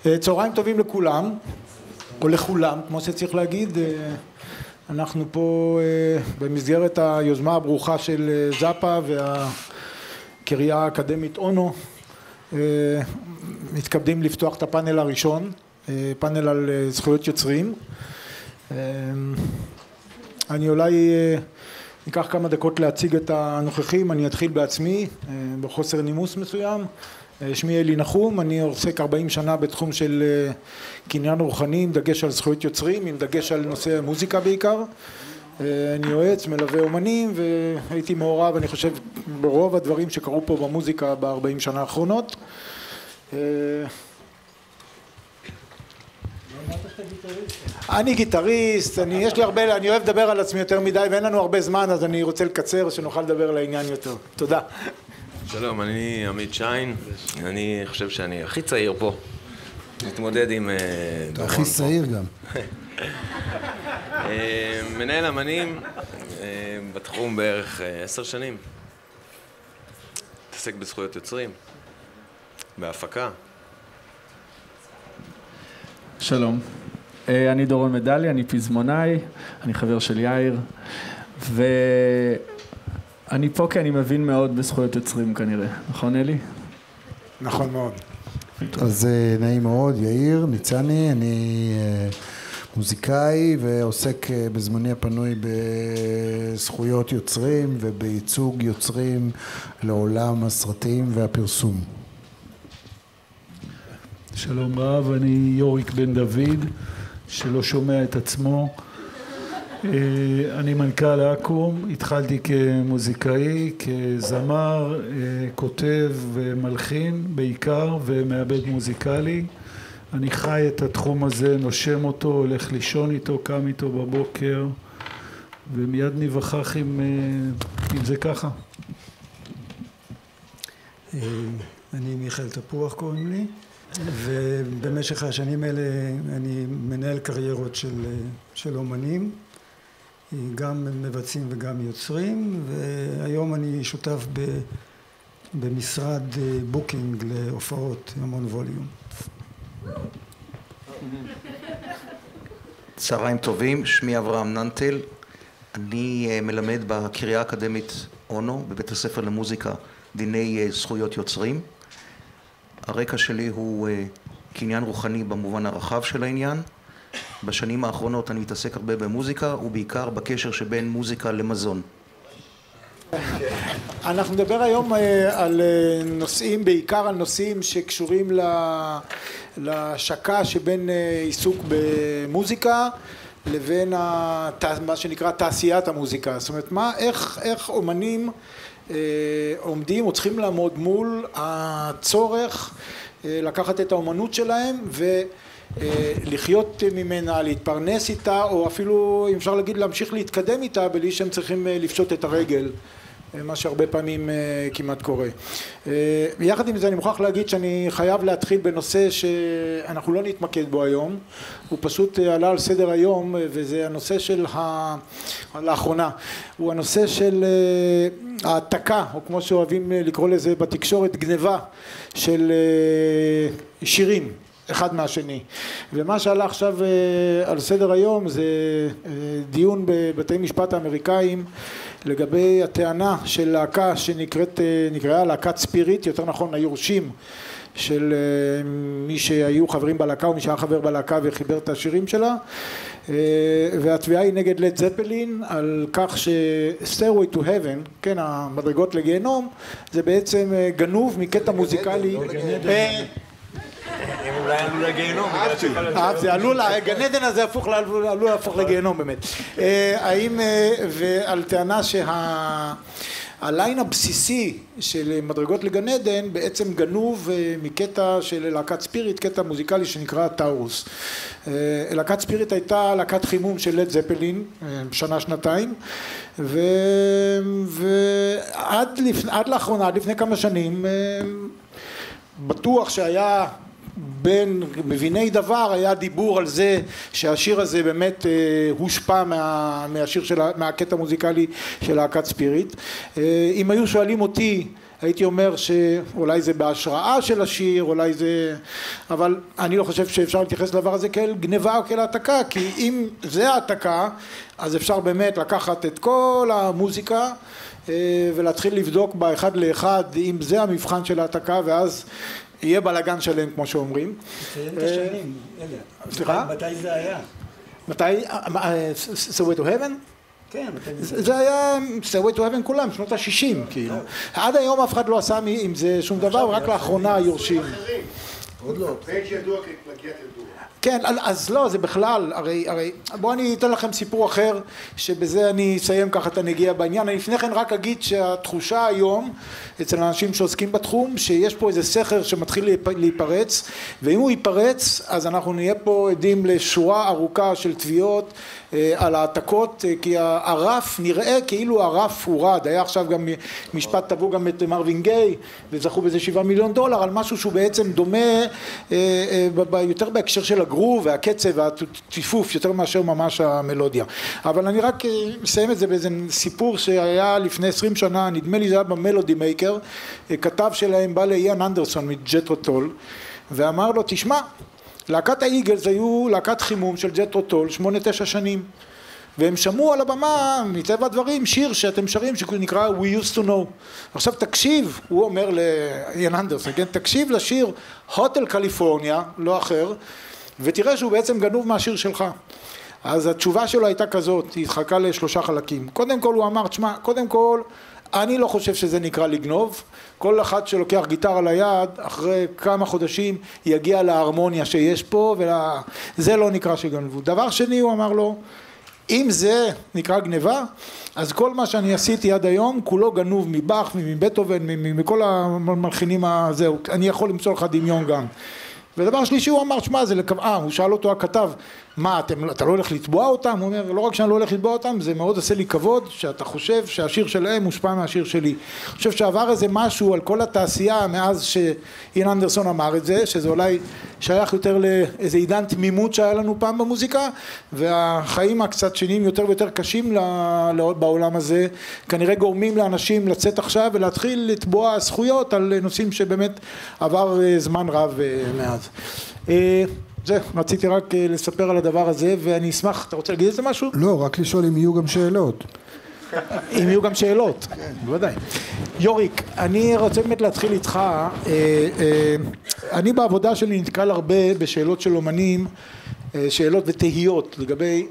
צהריים טובים לכולם, או לכולם, כמו שצריך להגיד. אנחנו פה במסגרת היוזמה הברוכה של זאפה והקריה האקדמית אונו, מתכבדים לפתוח את הפאנל הראשון, פאנל על זכויות יוצרים. אני אולי ניקח כמה דקות להציג את הנוכחים. אני אתחיל בעצמי, בחוסר נימוס מסוים. שמי אלי נחום, אני עוסק 40 שנה בתחום של קניין רוחני, עם דגש על זכויות יוצרים, עם דגש על נושא מוזיקה בעיקר. אני יועץ, מלווה אומנים, והייתי מעורב, אני חושב, ברוב הדברים שקרו פה במוזיקה ב-40 שנה האחרונות. אני גיטריסט, יש לי הרבה, אני אוהב לדבר על עצמי יותר מדי, ואין לנו הרבה זמן, אז אני רוצה לקצר, שנוכל לדבר לעניין יותר. תודה. שלום, אני עמית שיין, אני חושב שאני הכי צעיר פה, מתמודד עם... אתה הכי צעיר גם. מנהל אמנים בתחום בערך 10 שנים, מתעסק בזכויות יוצרים, בהפקה. שלום, אני דורון מדלי, אני פזמונאי, אני חבר של יאיר, אני פה כי אני מבין מאוד בזכויות יוצרים כנראה, נכון אלי? נכון מאוד. אז נעים מאוד, יאיר ניצני, אני מוזיקאי ועוסק בזמני הפנוי בזכויות יוצרים ובייצוג יוצרים לעולם הסרטים והפרסום. שלום רב, אני יוריק בן דוד, שלא שומע את עצמו. אני מנכ"ל אקו"ם, התחלתי כמוזיקאי, כזמר, כותב ומלחין בעיקר ומעבד מוזיקלי. אני חי את התחום הזה, נושם אותו, הולך לישון איתו, קם איתו בבוקר, ומיד ניווכח אם זה ככה. אני מיכאל תפוח קוראים לי, ובמשך השנים האלה אני מנהל קריירות של אומנים, גם מבצעים וגם יוצרים, והיום אני שותף במשרד בוקינג להופעות, המון ווליום. צהריים טובים, שמי אברהם ננטל, אני מלמד בקריה האקדמית אונו, בבית הספר למוזיקה, דיני זכויות יוצרים. הרקע שלי הוא קניין רוחני במובן הרחב של העניין. בשנים האחרונות אני מתעסק הרבה במוזיקה, ובעיקר בקשר שבין מוזיקה למזון. אנחנו נדבר היום על נושאים, בעיקר על נושאים שקשורים להשקה שבין עיסוק במוזיקה לבין מה שנקרא תעשיית המוזיקה. זאת אומרת, איך אומנים עומדים או צריכים לעמוד מול הצורך לקחת את האומנות שלהם ולחיות ממנה, להתפרנס איתה, או אפילו אם אפשר להגיד להמשיך להתקדם איתה בלי שהם צריכים לפשוט את הרגל, מה שהרבה פעמים כמעט קורה. יחד עם זה אני מוכרח להגיד שאני חייב להתחיל בנושא שאנחנו לא נתמקד בו היום, הוא פשוט עלה על סדר היום, וזה הנושא של לאחרונה, הוא הנושא של העתקה, או כמו שאוהבים לקרוא לזה בתקשורת, גניבה של שירים אחד מהשני. ומה שעלה עכשיו על סדר היום זה דיון בבתי משפט האמריקאים לגבי הטענה של להקה שנקראה להקת ספיריט, יותר נכון היורשים של מי שהיו חברים בלהקה או מי שהיה חבר בלהקה וחיבר את השירים שלה, והתביעה היא נגד לד זפלין על כך ש-Stairway to Heaven, כן, המדרגות לגיהנום, זה בעצם גנוב מקטע מוזיקלי. אם אולי עלו לגיהנום. זה עלול, גן עדן הזה עלול להפוך לגיהנום באמת. האם, ועל טענה שהליין הבסיסי של מדרגות לגן עדן בעצם גנוב מקטע של להקת ספיריט, קטע מוזיקלי שנקרא טאורוס. להקת ספיריט הייתה להקת חימום של לד זפלין, שנה-שנתיים, ועד לאחרונה, עד לפני כמה שנים, בטוח שהיה בין מביני דבר היה דיבור על זה שהשיר הזה באמת הושפע מהשיר מהקטע המוזיקלי של להקת ספיריט. אם היו שואלים אותי הייתי אומר שאולי זה בהשראה של השיר, אולי זה... אבל אני לא חושב שאפשר להתייחס לדבר הזה כאל גניבה או כאל העתקה, כי אם זה העתקה, אז אפשר באמת לקחת את כל המוזיקה ולהתחיל לבדוק באחד לאחד אם זה המבחן של העתקה, ואז יהיה בלגן שלם כמו שאומרים. תציין את השנים, אליה. סליחה? מתי זה היה? מתי? Stairway to Heaven? כן, זה היה Stairway to Heaven כולם, שנות ה-60 כאילו. עד היום אף אחד לא עשה עם זה שום דבר, רק לאחרונה יורשים. עוד לא. פייג' ידוע כפלגיאט ידוע. כן, אז לא, זה בכלל, הרי בואו אני אתן לכם סיפור אחר, שבזה אני אסיים ככה את הנגיעה בעניין. אני לפני כן רק אגיד שהתחושה היום, אצל האנשים שעוסקים בתחום, שיש פה איזה סכר שמתחיל להיפרץ, ואם הוא ייפרץ, אז אנחנו נהיה פה עדים לשורה ארוכה של תביעות על העתקות, כי הרף נראה כאילו הרף הורד. היה עכשיו גם משפט, תבעו גם את מרווין גיי, וזכו בזה $7 מיליון, על משהו שהוא בעצם דומה יותר בהקשר של הגרוב והקצב והטיפוף, יותר מאשר ממש המלודיה. אבל אני רק מסיים את זה באיזה סיפור שהיה לפני 20 שנה, נדמה לי זה היה במלודי מייקר, כתב שלהם בא לאיאן אנדרסון מג'ת'רו טול, ואמר לו, תשמע, להקת האיגלס היו להקת חימום של ג'ת'רו טול 8-9 שנים, והם שמעו על הבמה מטבע הדברים שיר שאתם שרים שנקרא We Used to Know. עכשיו תקשיב, הוא אומר לאיאן אנדרסון, כן? תקשיב לשיר הוטל קליפורניה, לא אחר, ותראה שהוא בעצם גנוב מהשיר שלך. אז התשובה שלו הייתה כזאת, היא התחלקה ל3 חלקים. קודם כל הוא אמר, תשמע, קודם כל אני לא חושב שזה נקרא לגנוב. כל אחד שלוקח גיטרה ליד, אחרי כמה חודשים יגיע להרמוניה שיש פה, וזה לא נקרא שגנבו. דבר שני הוא אמר לו, אם זה נקרא גניבה, אז כל מה שאני עשיתי עד היום כולו גנוב מבאך, מבטהובן, מכל המלחינים הזהו, אני יכול למצוא לך דמיון גם. ודבר שלישי הוא אמר, שמה זה הוא שאל אותו הכתב, מה אתה לא הולך לתבוע אותם? הוא אומר, לא רק שאני לא הולך לתבוע אותם, זה מאוד עושה לי כבוד שאתה חושב שהשיר שלהם מושפע מהשיר שלי. אני חושב שעבר איזה משהו על כל התעשייה מאז שאיאן אנדרסון אמר את זה, שזה אולי שייך יותר לאיזה עידן תמימות שהיה לנו פעם במוזיקה, והחיים הקצת שנים יותר ויותר קשים בעולם הזה, כנראה גורמים לאנשים לצאת עכשיו ולהתחיל לתבוע זכויות על נושאים שבאמת עבר זמן רב מאז. זה, רציתי רק לספר על הדבר הזה, ואני אשמח, אתה רוצה להגיד איזה משהו? לא, רק לשאול אם יהיו גם שאלות. אם יהיו גם שאלות, בוודאי. יוריק, אני רוצה באמת להתחיל איתך, אני בעבודה שלי נתקל הרבה בשאלות של אומנים, שאלות ותהיות לגבי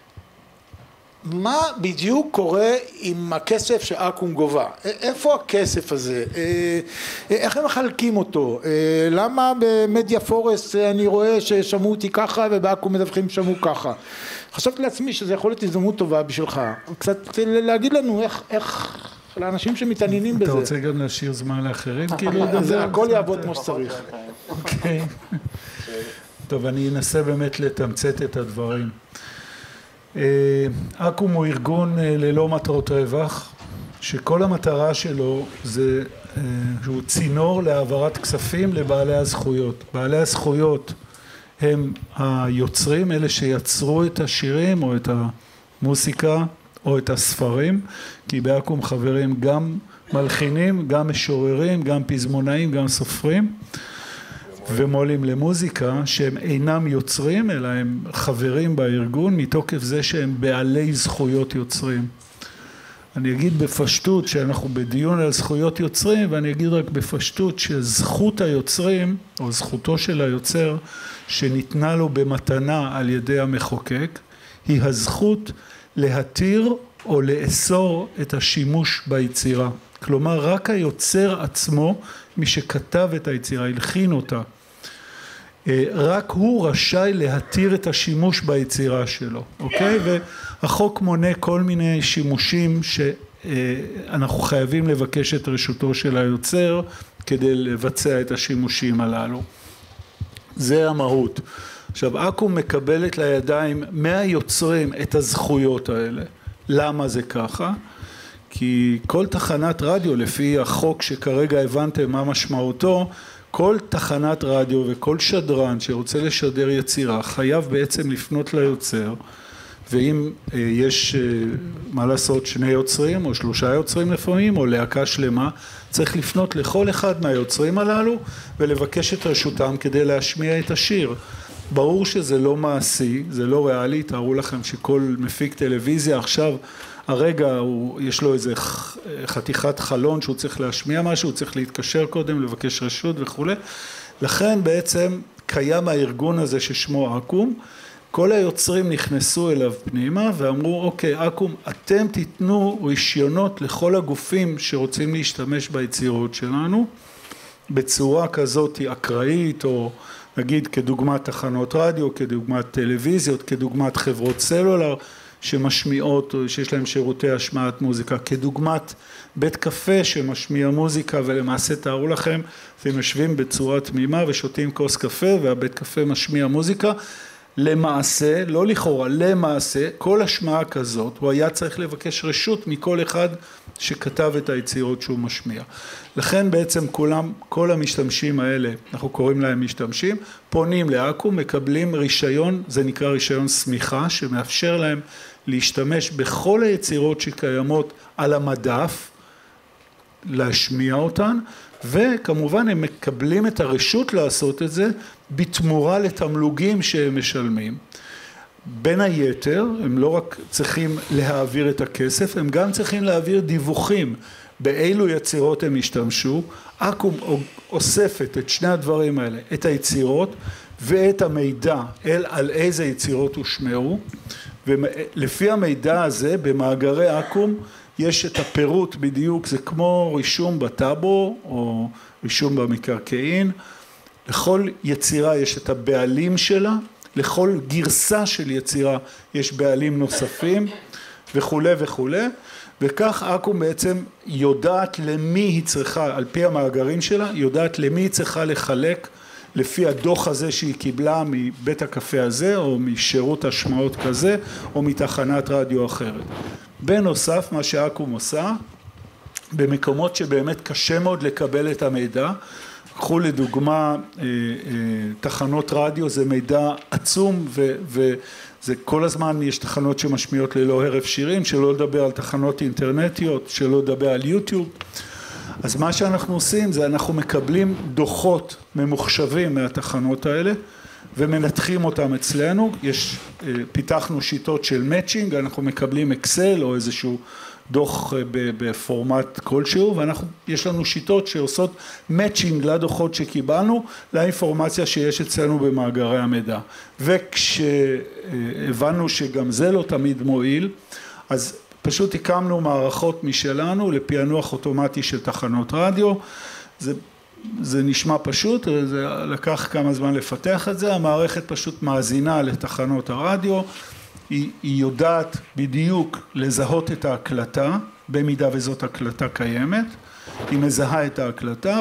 מה בדיוק קורה עם הכסף שאקו"ם גובה? איפה הכסף הזה? איך הם מחלקים אותו? למה במדיה פורסט אני רואה ששמעו אותי ככה ובאקו"ם מדווחים שמעו ככה? חשבתי לעצמי שזה יכול להיות הזדמנות טובה בשבילך. קצת להגיד לנו איך לאנשים שמתעניינים בזה. אתה רוצה גם להשאיר זמן לאחרים? זה הכל יעבוד כמו שצריך. אוקיי. טוב, אני אנסה באמת לתמצת את הדברים. אקו"ם הוא ארגון ללא מטרות רווח, שכל המטרה שלו זה שהוא צינור להעברת כספים לבעלי הזכויות. בעלי הזכויות הם היוצרים, אלה שיצרו את השירים או את המוסיקה או את הספרים, כי באקו"ם חברים גם מלחינים, גם משוררים, גם פזמונאים, גם סופרים ומו"לים למוזיקה, שהם אינם יוצרים אלא הם חברים בארגון מתוקף זה שהם בעלי זכויות יוצרים. אני אגיד בפשטות שאנחנו בדיון על זכויות יוצרים, ואני אגיד רק בפשטות שזכות היוצרים או זכותו של היוצר שניתנה לו במתנה על ידי המחוקק היא הזכות להתיר או לאסור את השימוש ביצירה. כלומר רק היוצר עצמו, מי שכתב את היצירה, הלחין אותה, רק הוא רשאי להתיר את השימוש ביצירה שלו, אוקיי? והחוק מונה כל מיני שימושים שאנחנו חייבים לבקש את רשותו של היוצר כדי לבצע את השימושים הללו. זה המהות. עכשיו, אקו"ם מקבלת לידיים מהיוצרים את הזכויות האלה. למה זה ככה? כי כל תחנת רדיו, לפי החוק שכרגע הבנתם מה משמעותו, כל תחנת רדיו וכל שדרן שרוצה לשדר יצירה חייב בעצם לפנות ליוצר, ואם יש מה לעשות 2 יוצרים או 3 יוצרים לפעמים או להקה שלמה, צריך לפנות לכל אחד מהיוצרים הללו ולבקש את רשותם כדי להשמיע את השיר. ברור שזה לא מעשי, זה לא ריאלי, תארו לכם שכל מפיק טלוויזיה עכשיו הרגע יש לו איזה חתיכת חלון שהוא צריך להשמיע משהו, הוא צריך להתקשר קודם, לבקש רשות וכו'. לכן בעצם קיים הארגון הזה ששמו אקו"ם, כל היוצרים נכנסו אליו פנימה ואמרו אוקיי אקו"ם אתם תיתנו רישיונות לכל הגופים שרוצים להשתמש ביצירות שלנו בצורה כזאת אקראית או נגיד כדוגמת תחנות רדיו, כדוגמת טלוויזיות, כדוגמת חברות סלולר שמשמיעות או שיש להם שירותי השמעת מוזיקה, כדוגמת בית קפה שמשמיע מוזיקה ולמעשה תארו לכם אתם יושבים בצורה תמימה ושותים כוס קפה והבית קפה משמיע מוזיקה, למעשה, לא לכאורה, למעשה, כל השמעה כזאת, הוא היה צריך לבקש רשות מכל אחד שכתב את היצירות שהוא משמיע. לכן בעצם כל המשתמשים האלה, אנחנו קוראים להם משתמשים, פונים לאקו"ם, מקבלים רישיון, זה נקרא רישיון סמיכה, שמאפשר להם להשתמש בכל היצירות שקיימות על המדף, להשמיע אותן, וכמובן הם מקבלים את הרשות לעשות את זה בתמורה לתמלוגים שהם משלמים. בין היתר הם לא רק צריכים להעביר את הכסף, הם גם צריכים להעביר דיווחים באילו יצירות הם השתמשו. אקו"ם אוספת את שני הדברים האלה, את היצירות ואת המידע על איזה יצירות הושמעו, ולפי המידע הזה במאגרי אקו"ם יש את הפירוט בדיוק, זה כמו רישום בטאבו או רישום במקרקעין, לכל יצירה יש את הבעלים שלה, לכל גרסה של יצירה יש בעלים נוספים וכו' וכו', וכך אקו"ם בעצם יודעת למי היא צריכה, על פי המאגרים שלה, יודעת למי היא צריכה לחלק לפי הדוח הזה שהיא קיבלה מבית הקפה הזה או משירות השמעות כזה או מתחנת רדיו אחרת. בנוסף מה שאקו"ם עושה במקומות שבאמת קשה מאוד לקבל את המידע, קחו לדוגמה תחנות רדיו, זה מידע עצום וזה כל הזמן יש תחנות שמשמיעות ללא הרף שירים, שלא לדבר על תחנות אינטרנטיות, שלא לדבר על יוטיוב. אז מה שאנחנו עושים זה אנחנו מקבלים דוחות ממוחשבים מהתחנות האלה ומנתחים אותם אצלנו, פיתחנו שיטות של מאצ'ינג, אנחנו מקבלים אקסל או איזשהו דוח בפורמט כלשהו, ויש לנו שיטות שעושות מאצ'ינג לדוחות שקיבלנו לאינפורמציה שיש אצלנו במאגרי המידע. וכשהבנו שגם זה לא תמיד מועיל, אז פשוט הקמנו מערכות משלנו לפענוח אוטומטי של תחנות רדיו. זה נשמע פשוט, זה לקח כמה זמן לפתח את זה, המערכת פשוט מאזינה לתחנות הרדיו, היא יודעת בדיוק לזהות את ההקלטה, במידה וזאת הקלטה קיימת, היא מזהה את ההקלטה,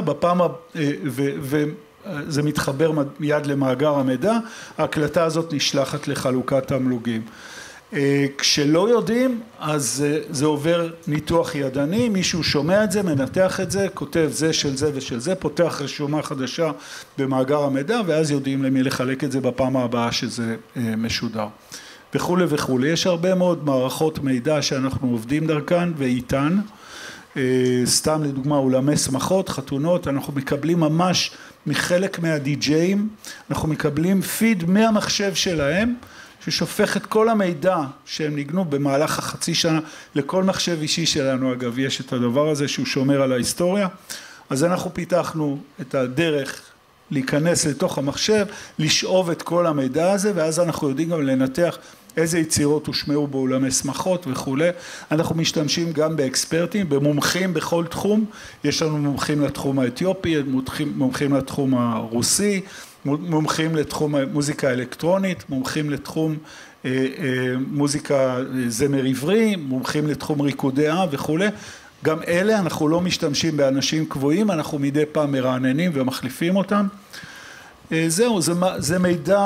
וזה מתחבר מיד למאגר המידע, ההקלטה הזאת נשלחת לחלוקת תמלוגים. כשלא יודעים, אז זה עובר ניתוח ידני, מישהו שומע את זה, מנתח את זה, כותב זה של זה ושל זה, פותח רשומה חדשה במאגר המידע, ואז יודעים למי לחלק את זה בפעם הבאה שזה משודר. וכו' וכו'. יש הרבה מאוד מערכות מידע שאנחנו עובדים דרכן ואיתן, סתם לדוגמה אולמי שמחות, חתונות, אנחנו מקבלים ממש מחלק מהדי-ג'אים, אנחנו מקבלים פיד מהמחשב שלהם, ששופך את כל המידע שהם ניגנו במהלך החצי שנה, לכל מחשב אישי שלנו אגב יש את הדבר הזה שהוא שומר על ההיסטוריה, אז אנחנו פיתחנו את הדרך להיכנס לתוך המחשב, לשאוב את כל המידע הזה, ואז אנחנו יודעים גם לנתח איזה יצירות הושמעו באולמי שמחות וכו'. אנחנו משתמשים גם באקספרטים, במומחים בכל תחום, יש לנו מומחים לתחום האתיופי, מומחים לתחום הרוסי, מומחים לתחום מוזיקה אלקטרונית, מומחים לתחום מוזיקה זמר עברי, מומחים לתחום ריקודי עם וכו'. גם אלה אנחנו לא משתמשים באנשים קבועים, אנחנו מדי פעם מרעננים ומחליפים אותם. זהו, זה מידע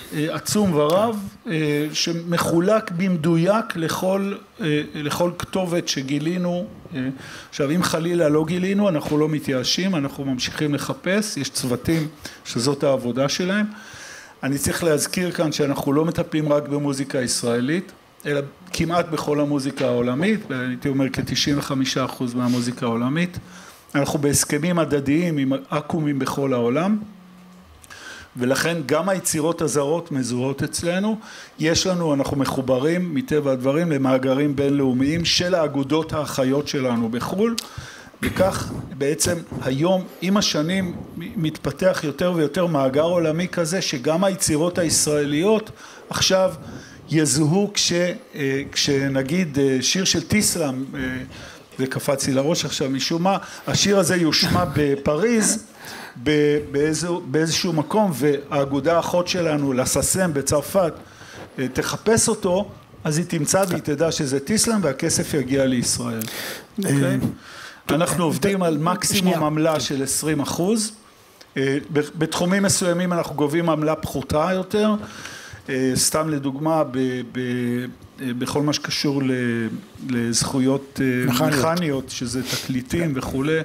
עצום ורב שמחולק במדויק לכל כתובת שגילינו. עכשיו אם חלילה לא גילינו אנחנו לא מתייאשים, אנחנו ממשיכים לחפש, יש צוותים שזאת העבודה שלהם. אני צריך להזכיר כאן שאנחנו לא מטפלים רק במוזיקה ישראלית, אלא כמעט בכל המוזיקה העולמית, הייתי אומר כ-95% מהמוזיקה העולמית. אנחנו בהסכמים הדדיים עם אקומים בכל העולם, ולכן גם היצירות הזרות מזוהות אצלנו. יש לנו, אנחנו מחוברים מטבע הדברים למאגרים בינלאומיים של האגודות האחיות שלנו בחו"ל, וכך בעצם היום עם השנים מתפתח יותר ויותר מאגר עולמי כזה, שגם היצירות הישראליות עכשיו יזוהו כשנגיד שיר של טיסלאם, זה קפץ לי לראש עכשיו משום מה, השיר הזה יושמע בפריז באיזשהו מקום, והאגודה האחות שלנו לססם בצרפת תחפש אותו, אז היא תמצא והיא תדע שזה טיסלאם והכסף יגיע לישראל. אנחנו עובדים על מקסימום עמלה של 20%, בתחומים מסוימים אנחנו גובים עמלה פחותה יותר, סתם לדוגמה בכל מה שקשור לזכויות מכניות, שזה תקליטים וכולי,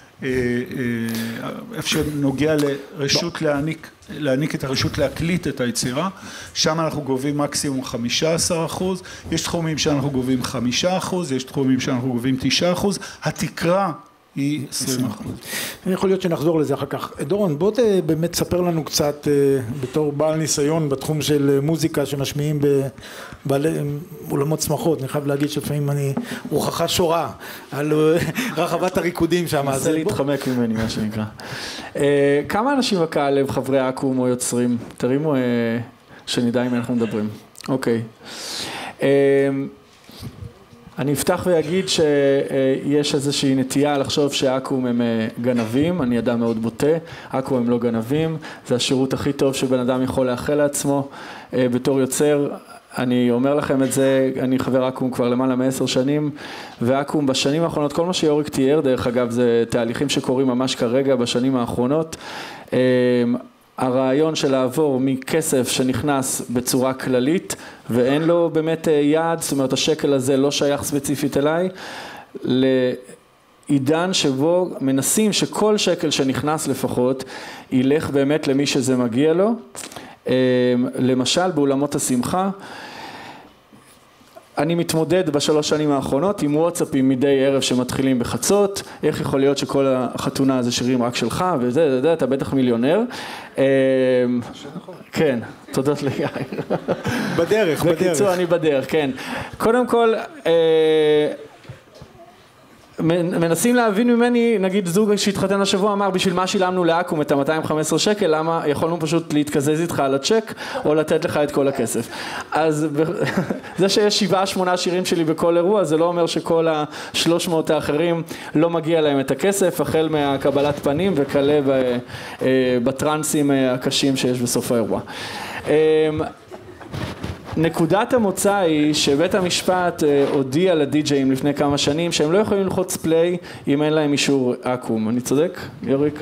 איפה שנוגע לרשות להעניק את הרשות להקליט את היצירה, שם אנחנו גובים מקסימום 15%, יש תחומים שאנחנו גובים 5%, יש תחומים שאנחנו גובים 9%, התקרה היא 20%. יכול להיות שנחזור לזה אחר כך. דורון, בוא באמת תספר לנו קצת בתור בעל ניסיון בתחום של מוזיקה שמשמיעים באולמות שמחות. אני חייב להגיד שלפעמים אני הוכחה שורה על רחבת הריקודים שם. זה להתחמק ממני מה שנקרא. כמה אנשים בקהל הם חברי אקו"ם או יוצרים? תרימו שנדע אם אנחנו מדברים. אוקיי. אני אפתח ויגיד שיש איזושהי נטייה לחשוב שאקו"ם הם גנבים, אני אדם מאוד בוטה, אקו"ם הם לא גנבים, זה השירות הכי טוב שבן אדם יכול לאחל לעצמו בתור יוצר. אני אומר לכם את זה, אני חבר אקו"ם כבר למעלה מ10 שנים, ואקו"ם בשנים האחרונות, כל מה שיוריק תיאר דרך אגב זה תהליכים שקורים ממש כרגע בשנים האחרונות, הרעיון של לעבור מכסף שנכנס בצורה כללית ואין לו באמת יעד, זאת אומרת השקל הזה לא שייך ספציפית אליי, לעידן שבו מנסים שכל שקל שנכנס לפחות ילך באמת למי שזה מגיע לו. למשל באולמות השמחה, אני מתמודד בשלוש שנים האחרונות עם וואטסאפים מדי ערב שמתחילים בחצות, איך יכול להיות שכל החתונה זה שירים רק שלך וזה, אתה בטח מיליונר. כן, תודות ליאיר. בדרך. בקיצור, אני בדרך, כן. קודם כל, מנסים להבין ממני, נגיד זוג שהתחתן השבוע אמר בשביל מה שילמנו לאקו"ם את ה-215 שקל, למה יכולנו פשוט להתקזז איתך על הצ'ק או לתת לך את כל הכסף. אז זה שיש 7-8 שירים שלי בכל אירוע זה לא אומר שכל ה-300 האחרים לא מגיע להם את הכסף, החל מהקבלת פנים וכלה בטרנסים הקשים שיש בסוף האירוע. נקודת המוצא היא שבית המשפט הודיע לדי-ג'אים לפני כמה שנים שהם לא יכולים ללחוץ פליי אם אין להם אישור אקו"ם. אני צודק, יוריק?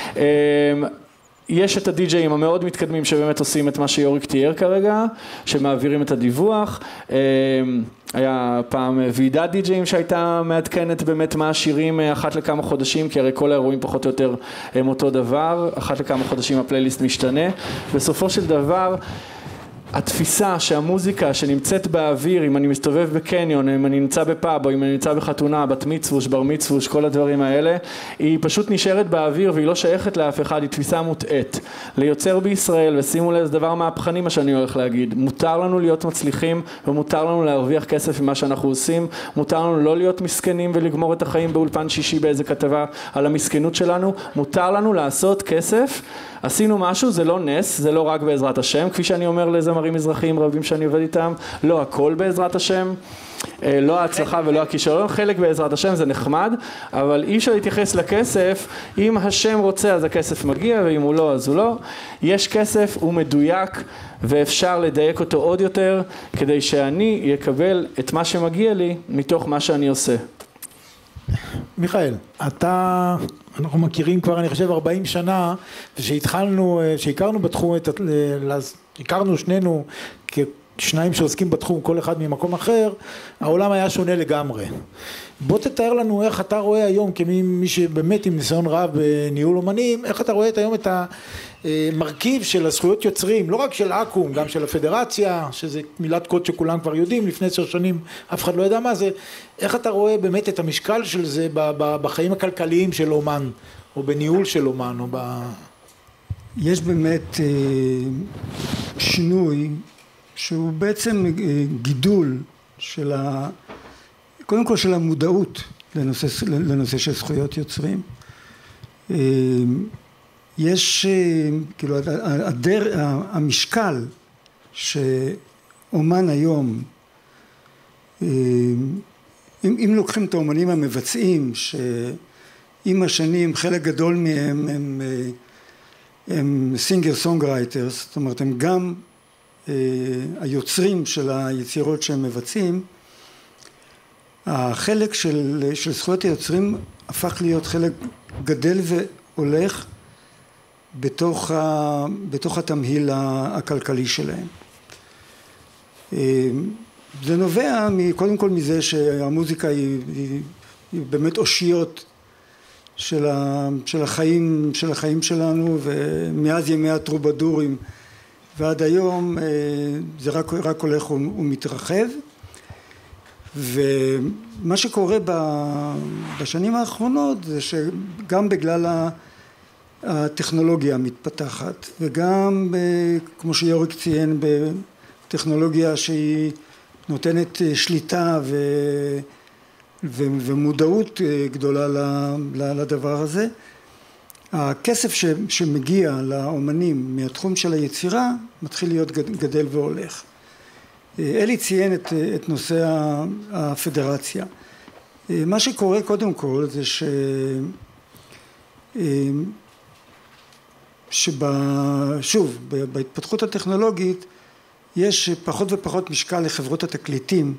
יש את הדי-ג'אים המאוד מתקדמים שבאמת עושים את מה שיוריק תיאר כרגע, שמעבירים את הדיווח. היה פעם ועידת די-ג'אים שהייתה מעדכנת באמת מה השירים אחת לכמה חודשים, כי הרי כל האירועים פחות או יותר הם אותו דבר, אחת לכמה חודשים הפלייליסט משתנה. בסופו של דבר, התפיסה שהמוזיקה שנמצאת באוויר, אם אני מסתובב בקניון, אם אני נמצא בפאב, או אם אני נמצא בחתונה, בת מצווש, בר מצווש, כל הדברים האלה, היא פשוט נשארת באוויר והיא לא שייכת לאף אחד, היא תפיסה מוטעת. ליוצר בישראל, ושימו לב, זה דבר מהפכני מה שאני הולך להגיד, מותר לנו להיות מצליחים ומותר לנו להרוויח כסף ממה שאנחנו עושים, מותר לנו לא להיות מסכנים ולגמור את החיים באולפן שישי באיזה כתבה על המסכנות שלנו, מותר לנו לעשות כסף. עשינו משהו, זה לא נס, זה לא רק בעזרת השם, כפי שאני אומר לזמרים מזרחיים רבים שאני עובד איתם, לא הכל בעזרת השם, לא ההצלחה ולא הכישרון, חלק בעזרת השם זה נחמד, אבל אי אפשר להתייחס לכסף, אם השם רוצה אז הכסף מגיע, ואם הוא לא אז הוא לא. יש כסף, הוא מדויק, ואפשר לדייק אותו עוד יותר, כדי שאני יקבל את מה שמגיע לי מתוך מה שאני עושה. מיכאל, אנחנו מכירים כבר אני חושב 40 שנה, שהכרנו בתחום, הכרנו שנינו כשניים שעוסקים בתחום כל אחד ממקום אחר, העולם היה שונה לגמרי. בוא תתאר לנו איך אתה רואה היום כמי שבאמת עם ניסיון רב בניהול אומנים, איך אתה רואה היום את המרכיב של הזכויות יוצרים, לא רק של אקו"ם, גם של הפדרציה, שזה מילת קוד שכולם כבר יודעים, לפני 10 שנים אף אחד לא ידע מה זה, איך אתה רואה באמת את המשקל של זה בחיים הכלכליים של אומן, או בניהול של אומן, או יש באמת שינוי שהוא בעצם גידול של קודם כל של המודעות לנושא של זכויות יוצרים. יש כאילו המשקל שאומן היום, אם לוקחים את האומנים המבצעים שעם השנים חלק גדול מהם הם סינגר סונגרייטרס, זאת אומרת הם גם היוצרים של היצירות שהם מבצעים, החלק של זכויות היוצרים הפך להיות חלק גדל והולך בתוך התמהיל הכלכלי שלהם. זה נובע קודם כל מזה שהמוזיקה היא באמת אושיות של החיים שלנו, ומאז ימי הטרובדורים ועד היום זה רק הולך ומתרחב. ומה שקורה בשנים האחרונות זה שגם בגלל הטכנולוגיה המתפתחת וגם כמו שיוריק ציין בטכנולוגיה שהיא נותנת שליטה ומודעות גדולה לדבר הזה, הכסף שמגיע לאומנים מהתחום של היצירה מתחיל להיות גדל והולך. אלי ציין את נושא הפדרציה. מה שקורה קודם כל זה שוב, בהתפתחות הטכנולוגית יש פחות ופחות משקל לחברות התקליטים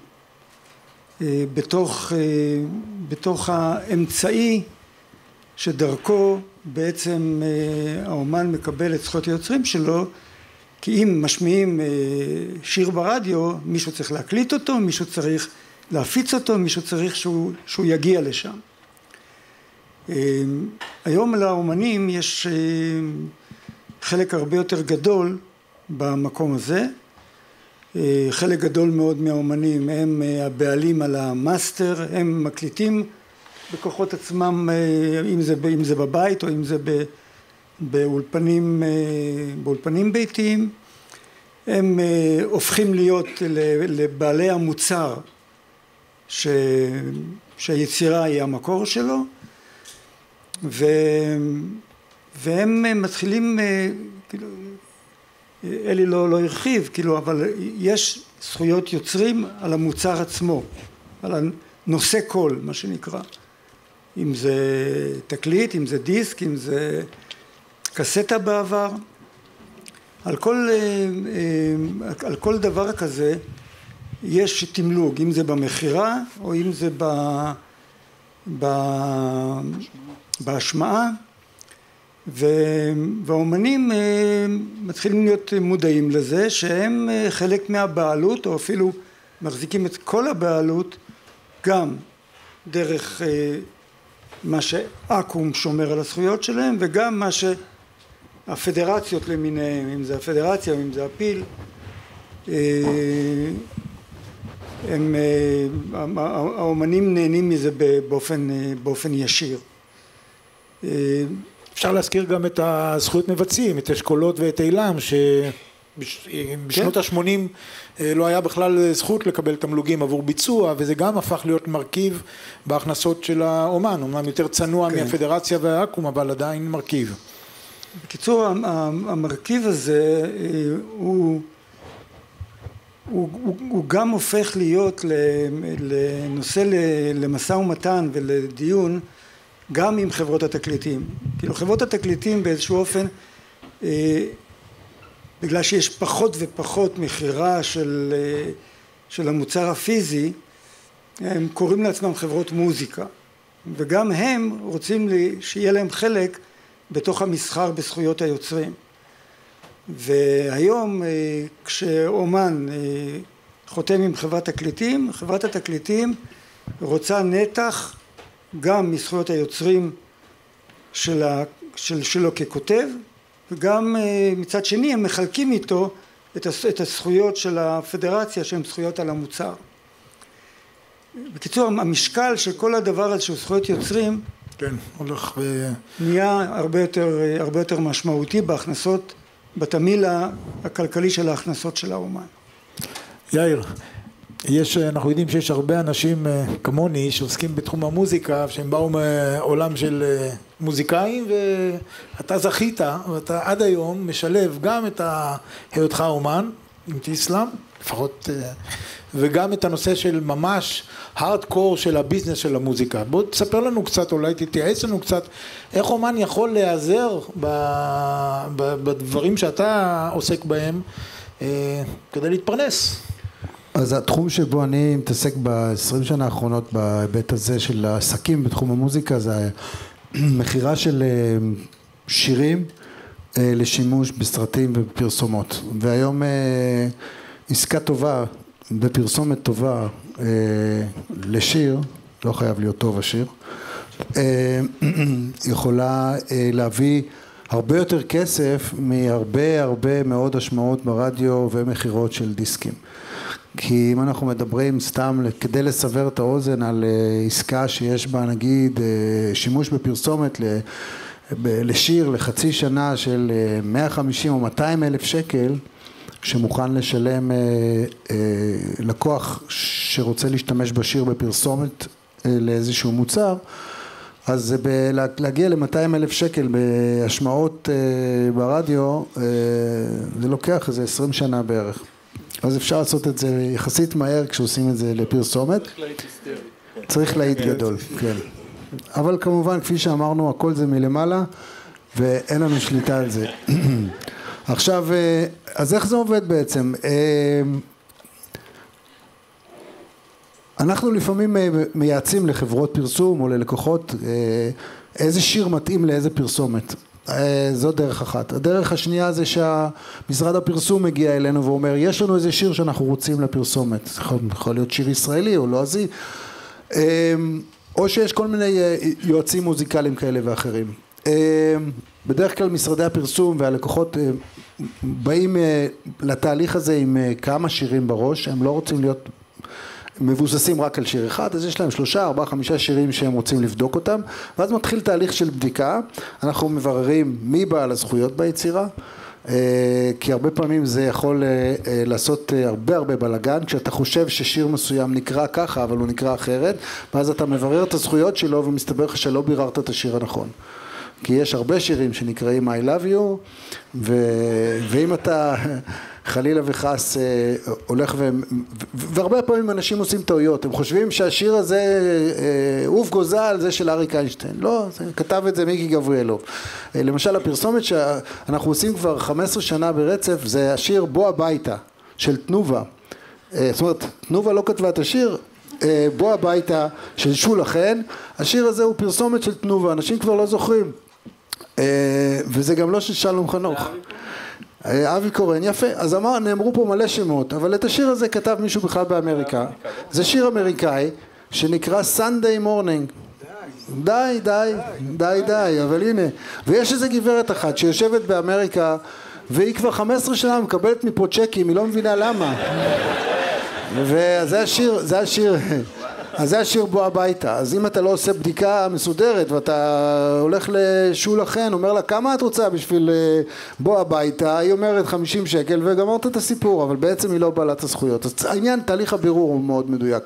בתוך האמצעי שדרכו בעצם האומן מקבל את זכויות היוצרים שלו, כי אם משמיעים שיר ברדיו, מישהו צריך להקליט אותו, מישהו צריך להפיץ אותו, מישהו צריך שהוא יגיע לשם. היום לאומנים יש חלק הרבה יותר גדול במקום הזה. חלק גדול מאוד מהאומנים הם הבעלים על המאסטר, הם מקליטים בכוחות עצמם, אם זה בבית או אם זה באולפנים ביתיים. הם הופכים להיות לבעלי המוצר שהיצירה היא המקור שלו, והם מתחילים, כאילו, אלי לא הרחיב, כאילו, אבל יש זכויות יוצרים על המוצר עצמו, על הנושא קול, מה שנקרא. אם זה תקליט, אם זה דיסק, אם זה קסטה בעבר. על כל דבר כזה יש תמלוג, אם זה במחירה או אם זה בהשמעה, והאומנים מתחילים להיות מודעים לזה שהם חלק מהבעלות, או אפילו מחזיקים את כל הבעלות גם דרך מה שאקו"ם שומר על הזכויות שלהם, וגם מה שהפדרציות למיניהם, אם זה הפדרציה או אם זה הפיל, האומנים נהנים מזה באופן ישיר. אפשר להזכיר גם את הזכויות מבצעים, את אשכולות ואת אילם, שבשנות ה-80 לא היה בכלל זכות לקבל תמלוגים עבור ביצוע, וזה גם הפך להיות מרכיב בהכנסות של האומן, אומנם יותר צנוע מהפדרציה והאקו"ם, אבל עדיין מרכיב. בקיצור, המרכיב הזה הוא גם הופך להיות לנושא למשא ומתן ולדיון גם עם חברות התקליטים. כאילו חברות התקליטים באיזשהו אופן, בגלל שיש פחות ופחות מחירה של המוצר הפיזי, הם קוראים לעצמם חברות מוזיקה. וגם הם רוצים שיהיה להם חלק בתוך המסחר בזכויות היוצרים. והיום כשאומן חותם עם חברת תקליטים, חברת התקליטים רוצה נתח גם מזכויות היוצרים שלו ככותב, וגם מצד שני הם מחלקים איתו את הזכויות של הפדרציה שהן זכויות על המוצר. בקיצור, המשקל של כל הדבר הזה של זכויות יוצרים כן, הולך נהיה הרבה יותר משמעותי בהכנסות, בתמיל הכלכלי של ההכנסות של האומן. יאיר, אנחנו יודעים שיש הרבה אנשים כמוני שעוסקים בתחום המוזיקה, שהם באו מעולם של מוזיקאים, ואתה זכית, ואתה עד היום משלב גם את היותך אומן עם תיסלאם, לפחות, וגם את הנושא של ממש הארדקור של הביזנס של המוזיקה. בוא תספר לנו קצת, אולי תתייעץ לנו קצת, איך אומן יכול להיעזר בדברים שאתה עוסק בהם כדי להתפרנס. אז התחום שבו אני מתעסק ב-20 שנה האחרונות בהיבט הזה של העסקים בתחום המוזיקה זה מחירה של שירים לשימוש בסרטים ובפרסומות. והיום עסקה טובה בפרסומת טובה לשיר, לא חייב להיות טוב השיר, יכולה להביא הרבה יותר כסף מהרבה מאוד השמעות ברדיו ומחירות של דיסקים. כי אם אנחנו מדברים סתם כדי לסבר את האוזן על עסקה שיש בה נגיד שימוש בפרסומת לשיר לחצי שנה של 150 או 200 אלף שקל, שמוכן לשלם לקוח שרוצה להשתמש בשיר בפרסומת לאיזשהו מוצר, אז להגיע ל-200 אלף שקל בהשמעות ברדיו זה לוקח איזה 20 שנה בערך. אז אפשר לעשות את זה יחסית מהר כשעושים את זה לפרסומת. צריך להיט גדול, כן. אבל כמובן כפי שאמרנו הכל זה מלמעלה ואין לנו שליטה על זה. עכשיו, אז איך זה עובד בעצם? אנחנו לפעמים מייעצים לחברות פרסום או ללקוחות איזה שיר מתאים לאיזה פרסומת. זו דרך אחת. הדרך השנייה זה שהמשרד הפרסום מגיע אלינו ואומר יש לנו איזה שיר שאנחנו רוצים לפרסומת. יכול להיות שיר ישראלי או לועזי. או שיש כל מיני יועצים מוזיקליים כאלה ואחרים. בדרך כלל משרדי הפרסום והלקוחות באים לתהליך הזה עם כמה שירים בראש, הם לא רוצים להיות מבוססים רק על שיר אחד, אז יש להם 3, 4, 5 שירים שהם רוצים לבדוק אותם, ואז מתחיל תהליך של בדיקה, אנחנו מבררים מי בעל הזכויות ביצירה, כי הרבה פעמים זה יכול לעשות הרבה בלגן, כשאתה חושב ששיר מסוים נקרא ככה, אבל הוא נקרא אחרת, ואז אתה מברר את הזכויות שלו ומסתבר לך שלא ביררת את השיר הנכון. כי יש הרבה שירים שנקראים I love you, ואם אתה חלילה וחס הולך והרבה פעמים אנשים עושים טעויות, הם חושבים שהשיר הזה אוף גוזל זה של אריק איינשטיין, לא, כתב את זה מיקי גבריאלוב. למשל הפרסומת שאנחנו עושים כבר 15 שנה ברצף זה השיר בוא הביתה של תנובה, זאת אומרת תנובה לא כתבה את השיר, בוא הביתה של שולה חן, השיר הזה הוא פרסומת של תנובה, אנשים כבר לא זוכרים, וזה גם לא של שלום חנוך, אבי קורן, יפה. אז נאמרו פה מלא שמות, אבל את השיר הזה כתב מישהו בכלל באמריקה, זה שיר אמריקאי שנקרא Sunday Morning. די, אבל הנה, ויש איזה גברת אחת שיושבת באמריקה והיא כבר 15 שנה מקבלת מפה צ'קים, היא לא מבינה למה, וזה השיר אז זה השיר בוא הביתה. אז אם אתה לא עושה בדיקה מסודרת ואתה הולך לשולה חן, אומר לה כמה את רוצה בשביל בוא הביתה, היא אומרת 50 שקל וגמרת את הסיפור, אבל בעצם היא לא בעלת הזכויות. אז העניין, תהליך הבירור הוא מאוד מדויק.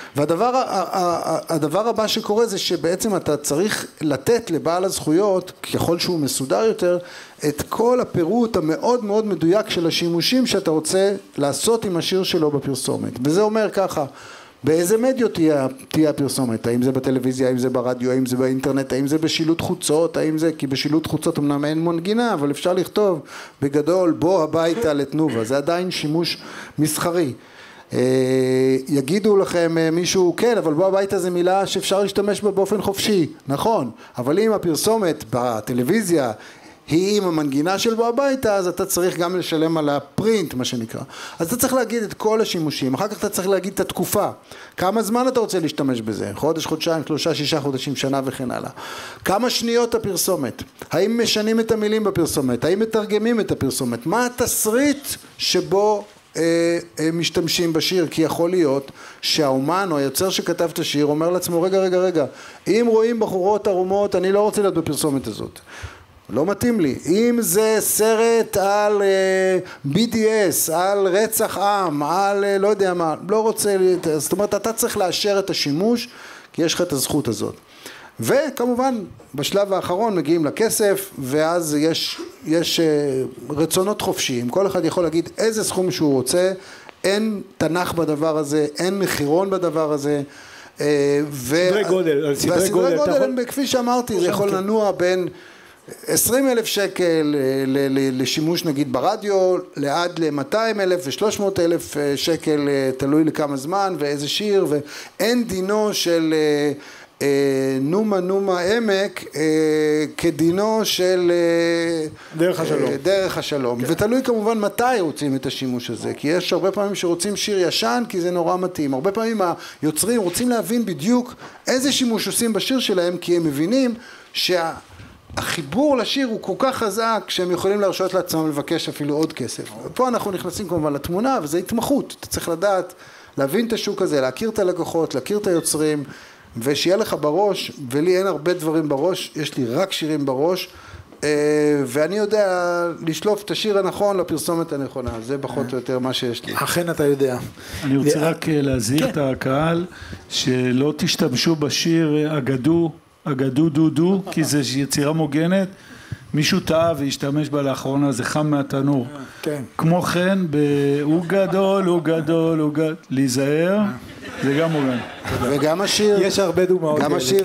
והדבר הבא שקורה זה שבעצם אתה צריך לתת לבעל הזכויות, ככל שהוא מסודר יותר, את כל הפירוט המאוד מאוד מדויק של השימושים שאתה רוצה לעשות עם השיר שלו בפרסומת. וזה אומר ככה, באיזה מדיות תהיה הפרסומת? האם זה בטלוויזיה, האם זה ברדיו, האם זה באינטרנט, האם זה בשילוט חוצות, האם זה, כי בשילוט חוצות אמנם אין מנגינה, אבל אפשר לכתוב בגדול בוא הביתה לתנובה, זה עדיין שימוש מסחרי. יגידו לכם מישהו, כן, אבל בוא הביתה זה מילה שאפשר להשתמש בה באופן חופשי, נכון, אבל אם הפרסומת בטלוויזיה היא עם המנגינה של בוא הביתה, אז אתה צריך גם לשלם על הפרינט, מה שנקרא. אז אתה צריך להגיד את כל השימושים, אחר כך אתה צריך להגיד את התקופה, כמה זמן אתה רוצה להשתמש בזה, חודש, חודשיים, 3-6 חודשים, שנה וכן הלאה. כמה שניות הפרסומת, האם משנים את המילים בפרסומת, האם מתרגמים את הפרסומת, מה התסריט שבו משתמשים בשיר, כי יכול להיות שהאומן או היוצר שכתב את השיר אומר לעצמו, רגע, אם רואים בחורות ערומות, אני לא רוצה להיות בפרסומת הזאת. לא מתאים לי. אם זה סרט על BDS, על רצח עם, על לא יודע מה, לא רוצה, זאת אומרת, אתה צריך לאשר את השימוש, כי יש לך את הזכות הזאת. וכמובן, בשלב האחרון מגיעים לכסף, ואז יש רצונות חופשיים. כל אחד יכול להגיד איזה סכום שהוא רוצה, אין תנ"ך בדבר הזה, אין מחירון בדבר הזה. סדרי גודל, סדרי גודל, כפי שאמרתי, זה יכול לנוע בין 20,000 שקל לשימוש נגיד ברדיו, לעד ל-200,000 ו-300,000 שקל, תלוי לכמה זמן ואיזה שיר, ואין דינו של נומה עמק כדינו של דרך השלום. ותלוי כמובן מתי רוצים את השימוש הזה, כי יש הרבה פעמים שרוצים שיר ישן כי זה נורא מתאים, הרבה פעמים היוצרים רוצים להבין בדיוק איזה שימוש עושים בשיר שלהם, כי הם מבינים החיבור לשיר הוא כל כך חזק שהם יכולים להרשות לעצמם לבקש אפילו עוד כסף. פה אנחנו נכנסים כמובן לתמונה, וזה התמחות. אתה צריך לדעת, להבין את השוק הזה, להכיר את הלקוחות, להכיר את היוצרים, ושיהיה לך בראש, ולי אין הרבה דברים בראש, יש לי רק שירים בראש, ואני יודע לשלוף את השיר הנכון לפרסומת הנכונה. זה פחות או יותר מה שיש לי. אכן אתה יודע. אני רוצה רק להזהיר את הקהל שלא תשתמשו בשיר אגדו דודו, כי זה יצירה מוגנת, מישהו טעה והשתמש בה לאחרונה, זה חם מהתנור. כמו כן, הוא גדול, להיזהר, זה גם מוגן. וגם השיר, יש הרבה דוגמאות. גם השיר,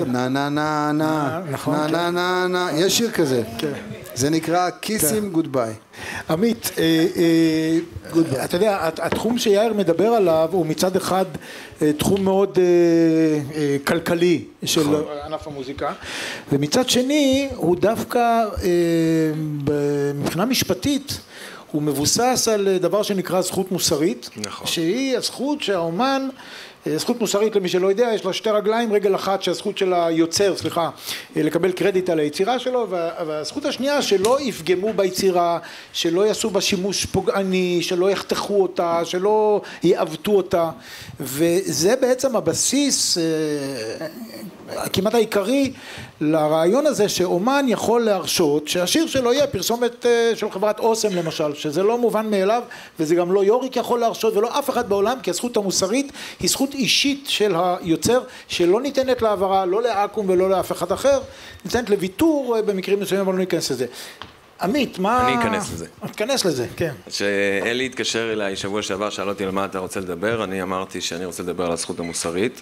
נה, יש שיר כזה. זה נקרא Kissing Goodbye. עמית, אתה יודע, התחום שיאיר מדבר עליו הוא מצד אחד תחום מאוד כלכלי של ענף המוזיקה, ומצד שני הוא דווקא מבחינה משפטית הוא מבוסס על דבר שנקרא זכות מוסרית, שהיא הזכות שהאומן, זכות מוסרית למי שלא יודע, יש לה שתי רגליים, רגל אחת שהזכות של היוצר, לקבל קרדיט על היצירה שלו, והזכות השנייה שלא יפגמו ביצירה, שלא יעשו בה שימוש פוגעני, שלא יחתכו אותה, שלא יעוותו אותה, וזה בעצם הבסיס כמעט העיקרי לרעיון הזה שאומן יכול להרשות שהשיר שלו יהיה פרסומת של חברת אוסם למשל, שזה לא מובן מאליו, וזה גם לא יוריק יכול להרשות ולא אף אחד בעולם, כי הזכות המוסרית היא זכות אישית של היוצר שלא ניתנת לעברה, לא לאקום ולא לאף אחד אחר, ניתנת לוויתור במקרים מסוימים, אבל לא ניכנס לזה. עמית, מה... אני אכנס לזה. תכנס לזה, כן. שאלי התקשר אליי שבוע שעבר, שאל אותי על מה אתה רוצה לדבר, אני אמרתי שאני רוצה לדבר על הזכות המוסרית,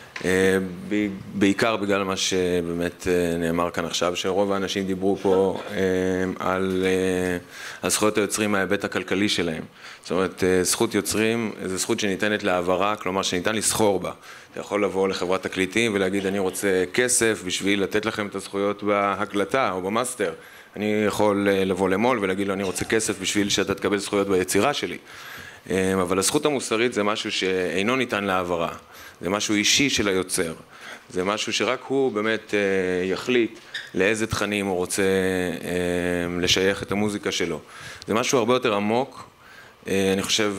בעיקר בגלל מה שבאמת נאמר כאן עכשיו, שרוב האנשים דיברו פה על זכויות היוצרים מההיבט הכלכלי שלהם. זאת אומרת, זכות יוצרים זה זכות שניתנת להעברה, כלומר שניתן לסחור בה. אתה יכול לבוא לחברת תקליטים ולהגיד אני רוצה כסף בשביל לתת לכם את הזכויות בהקלטה או במאסטר. אני יכול לבוא למול ולהגיד לו אני רוצה כסף בשביל שאתה תקבל זכויות ביצירה שלי. אבל הזכות המוסרית זה משהו שאינו ניתן להעברה. זה משהו אישי של היוצר. זה משהו שרק הוא באמת יחליט לאיזה תכנים הוא רוצה לשייך את המוזיקה שלו. זה משהו הרבה יותר עמוק, אני חושב,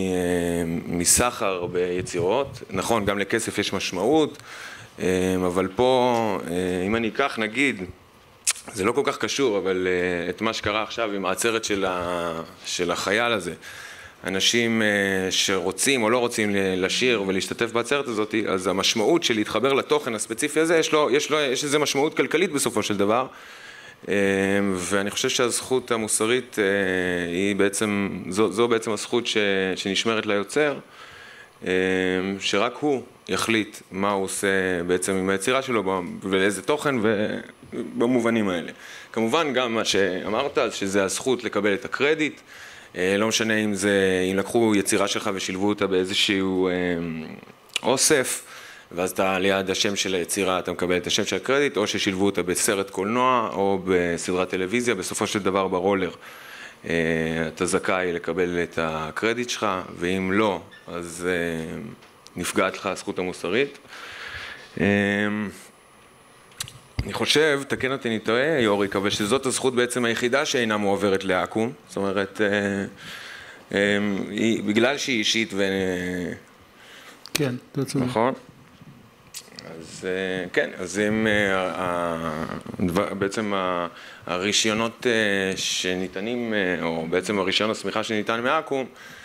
מסחר ביצירות. נכון, גם לכסף יש משמעות, אבל פה, אם אני אקח, נגיד, זה לא כל כך קשור, אבל את מה שקרה עכשיו עם העצרת של החייל הזה, אנשים שרוצים או לא רוצים לשיר ולהשתתף בעצרת הזאת, אז המשמעות של להתחבר לתוכן הספציפי הזה, יש איזו משמעות כלכלית בסופו של דבר, ואני חושב שהזכות המוסרית היא בעצם, זו בעצם הזכות שנשמרת ליוצר, שרק הוא יחליט מה הוא עושה בעצם עם היצירה שלו ולאיזה תוכן ובמובנים האלה. כמובן גם מה שאמרת, שזה הזכות לקבל את הקרדיט, לא משנה אם לקחו יצירה שלך ושילבו אותה באיזשהו אוסף, ואז אתה ליד השם של היצירה, אתה מקבל את השם של הקרדיט, או ששילבו אותה בסרט קולנוע, או בסדרת טלוויזיה, בסופו של דבר ברולר. אתה זכאי לקבל את הקרדיט שלך, ואם לא, אז נפגעת לך הזכות המוסרית. אני חושב, תקן אותי אני טועה, יוריק, אבל שזאת הזכות בעצם היחידה שאינה מועברת לאקו"ם, זאת אומרת, בגלל שהיא אישית ו... כן, אתה צודק. נכון? אז כן, אז אם בעצם הרישיונות שניתנים, או בעצם הרישיון הסמיכה שניתן מאקו"ם,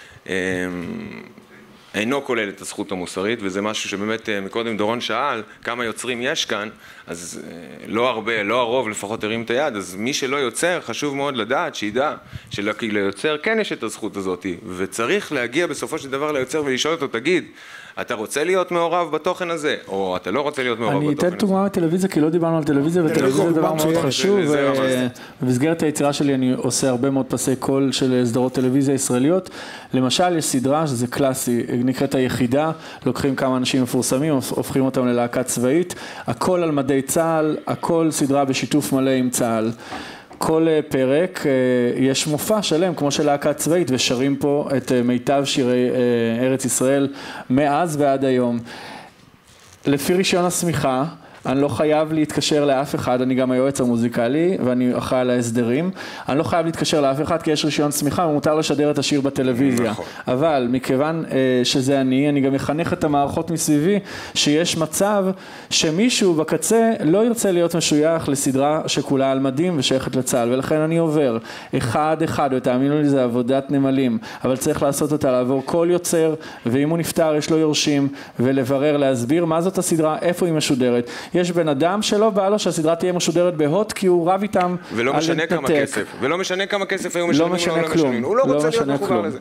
אינו כולל את הזכות המוסרית, וזה משהו שבאמת מקודם דורון שאל כמה יוצרים יש כאן, אז לא הרבה, לא הרוב לפחות הרים את היד, אז מי שלא יוצר חשוב מאוד לדעת, שידע שליוצר כן יש את הזכות הזאת, וצריך להגיע בסופו של דבר ליוצר ולשאול אותו, תגיד, אתה רוצה להיות מעורב בתוכן הזה, או אתה לא רוצה להיות מעורב בתוכן הזה? אני אתן דוגמה בטלוויזיה, כי לא דיברנו על טלוויזיה, וטלוויזיה זה דבר מאוד חשוב. במסגרת היצירה שלי אני עושה הרבה מאוד פסי קול של סדרות טלוויזיה ישראליות. למשל, יש סדרה, שזה קלאסי, נקראת היחידה, לוקחים כמה אנשים מפורסמים, הופכים אותם ללהקה צבאית, הכל על מדי צה"ל, הכל סדרה בשיתוף מלא עם צה"ל. כל פרק יש מופע שלם כמו של להקה צבאית, ושרים פה את מיטב שירי ארץ ישראל מאז ועד היום. לפי רישיון הסמיכה, אני לא חייב להתקשר לאף אחד, אני גם היועץ המוזיקלי ואני אחראי על ההסדרים, אני לא חייב להתקשר לאף אחד כי יש רישיון סמיכה ומותר לשדר את השיר בטלוויזיה. אבל מכיוון שזה אני גם מחנך את המערכות מסביבי שיש מצב שמישהו בקצה לא ירצה להיות משוייך לסדרה שכולה על מדים ושייכת לצה"ל, ולכן אני עובר אחד, ותאמינו לי זה עבודת נמלים, אבל צריך לעשות אותה, לעבור כל יוצר, ואם הוא נפטר יש לו יורשים, ולברר, להסביר מה זאת הסדרה, איפה היא משודרת. יש בן אדם שלא בא לו שהסדרה תהיה משודרת בהוט כי הוא רב איתם ולא משנה כמה כסף, ולא משנה כמה כסף היו משלמים, הוא לא רוצה להיות מחובר לזה.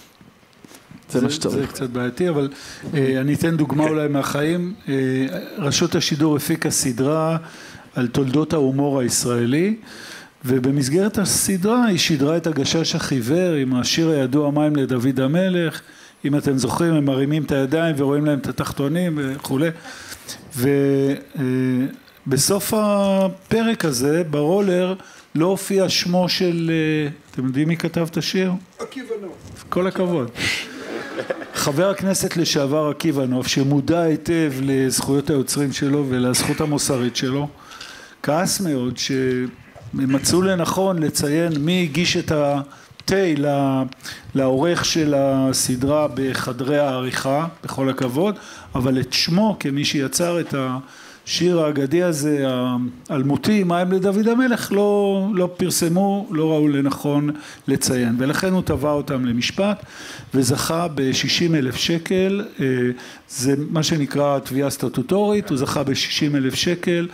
זה קצת בעייתי, אבל אני אתן דוגמה אולי מהחיים. רשות השידור הפיקה סדרה על תולדות ההומור הישראלי, ובמסגרת הסדרה היא שידרה את הגשש החיוור עם השיר הידוע מים לדוד המלך. אם אתם זוכרים, הם מרימים את הידיים ורואים להם את התחתונים וכו'. ובסוף הפרק הזה, ברולר, לא הופיע שמו של, אתם יודעים מי כתב את השיר? עקיבא נוף. כל הכבוד. חבר הכנסת לשעבר עקיבא נוף, שמודע היטב לזכויות היוצרים שלו ולזכות המוסרית שלו, כעס מאוד שמצאו לנכון לציין מי הגיש את לעורך של הסדרה בחדרי העריכה, בכל הכבוד, אבל את שמו כמי שיצר את השיר האגדי הזה, האלמותי, מים לדוד המלך, לא פרסמו, לא ראו לנכון לציין, ולכן הוא תבע אותם למשפט וזכה ב-60,000 שקל, זה מה שנקרא תביעה סטטוטורית, הוא זכה ב-60,000 שקל,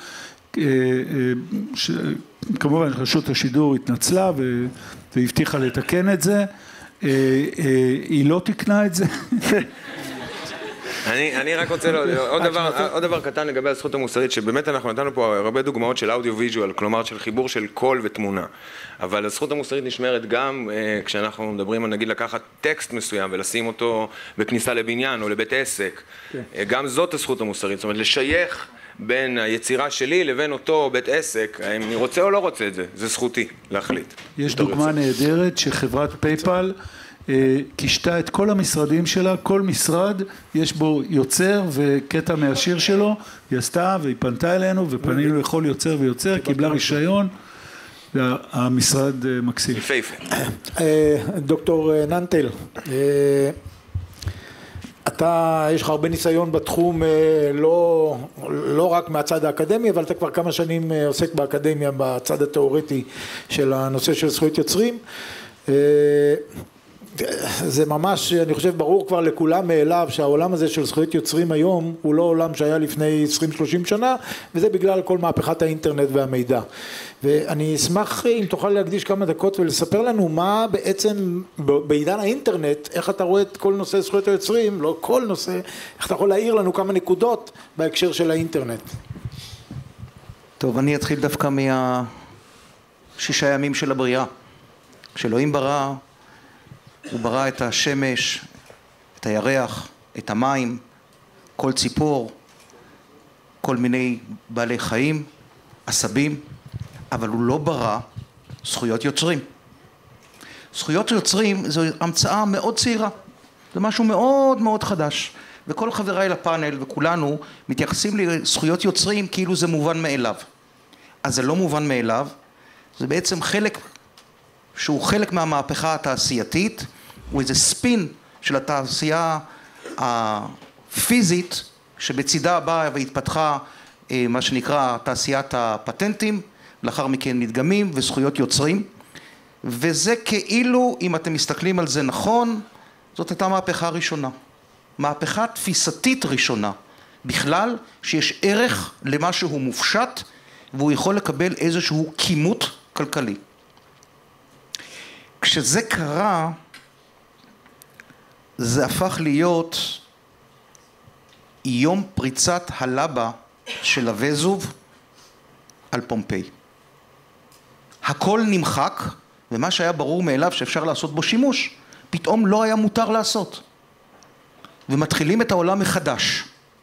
כמובן רשות השידור התנצלה והבטיחה לתקן את זה, היא לא תקנה את זה. אני רק רוצה עוד דבר קטן לגבי הזכות המוסרית, שבאמת אנחנו נתנו פה הרבה דוגמאות של אודיו ויז'ואל, כלומר של חיבור של קול ותמונה, אבל הזכות המוסרית נשמרת גם כשאנחנו מדברים על נגיד לקחת טקסט מסוים ולשים אותו בכניסה לבניין או לבית עסק, גם זאת הזכות המוסרית, זאת אומרת לשייך בין היצירה שלי לבין אותו בית עסק, האם אני רוצה או לא רוצה את זה, זה זכותי להחליט. יש דוגמה נהדרת שחברת פייפל קישתה את כל המשרדים שלה, כל משרד יש בו יוצר וקטע מהשיר שלו, היא עשתה והיא פנתה אלינו ופנינו לכל יוצר ויוצר, קיבלה רישיון, והמשרד מקסים. דוקטור ננטל, אתה, יש לך הרבה ניסיון בתחום, לא רק מהצד האקדמי, אבל אתה כבר כמה שנים עוסק באקדמיה בצד התיאורטי של הנושא של זכויות יוצרים. זה ממש, אני חושב, ברור כבר לכולם מאליו שהעולם הזה של זכויות יוצרים היום הוא לא עולם שהיה לפני 20-30 שנה, וזה בגלל כל מהפכת האינטרנט והמידע. ואני אשמח אם תוכל להקדיש כמה דקות ולספר לנו מה בעצם בעידן האינטרנט, איך אתה רואה את כל נושא זכויות היוצרים, לא כל נושא, איך אתה יכול להעיר לנו כמה נקודות בהקשר של האינטרנט. טוב, אני אתחיל דווקא מה6 ימים של הבריאה. כשאלוהים ברא הוא ברא את השמש, את הירח, את המים, כל ציפור, כל מיני בעלי חיים, עשבים, אבל הוא לא ברא זכויות יוצרים. זכויות יוצרים זו המצאה מאוד צעירה, זה משהו מאוד מאוד חדש, וכל חבריי לפאנל וכולנו מתייחסים לזכויות יוצרים כאילו זה מובן מאליו. אז זה לא מובן מאליו, זה בעצם חלק שהוא חלק מהמהפכה התעשייתית, הוא איזה ספין של התעשייה הפיזית שבצידה באה והתפתחה מה שנקרא תעשיית הפטנטים, לאחר מכן מדגמים וזכויות יוצרים, וזה כאילו, אם אתם מסתכלים על זה נכון, זאת הייתה מהפכה ראשונה, מהפכה תפיסתית ראשונה, בכלל שיש ערך למשהו מופשט והוא יכול לקבל איזשהו כימות כלכלי. כשזה קרה, זה הפך להיות יום פריצת הלבה של הווזוב על פומפיי. הכל נמחק, ומה שהיה ברור מאליו שאפשר לעשות בו שימוש, פתאום לא היה מותר לעשות. ומתחילים את העולם מחדש.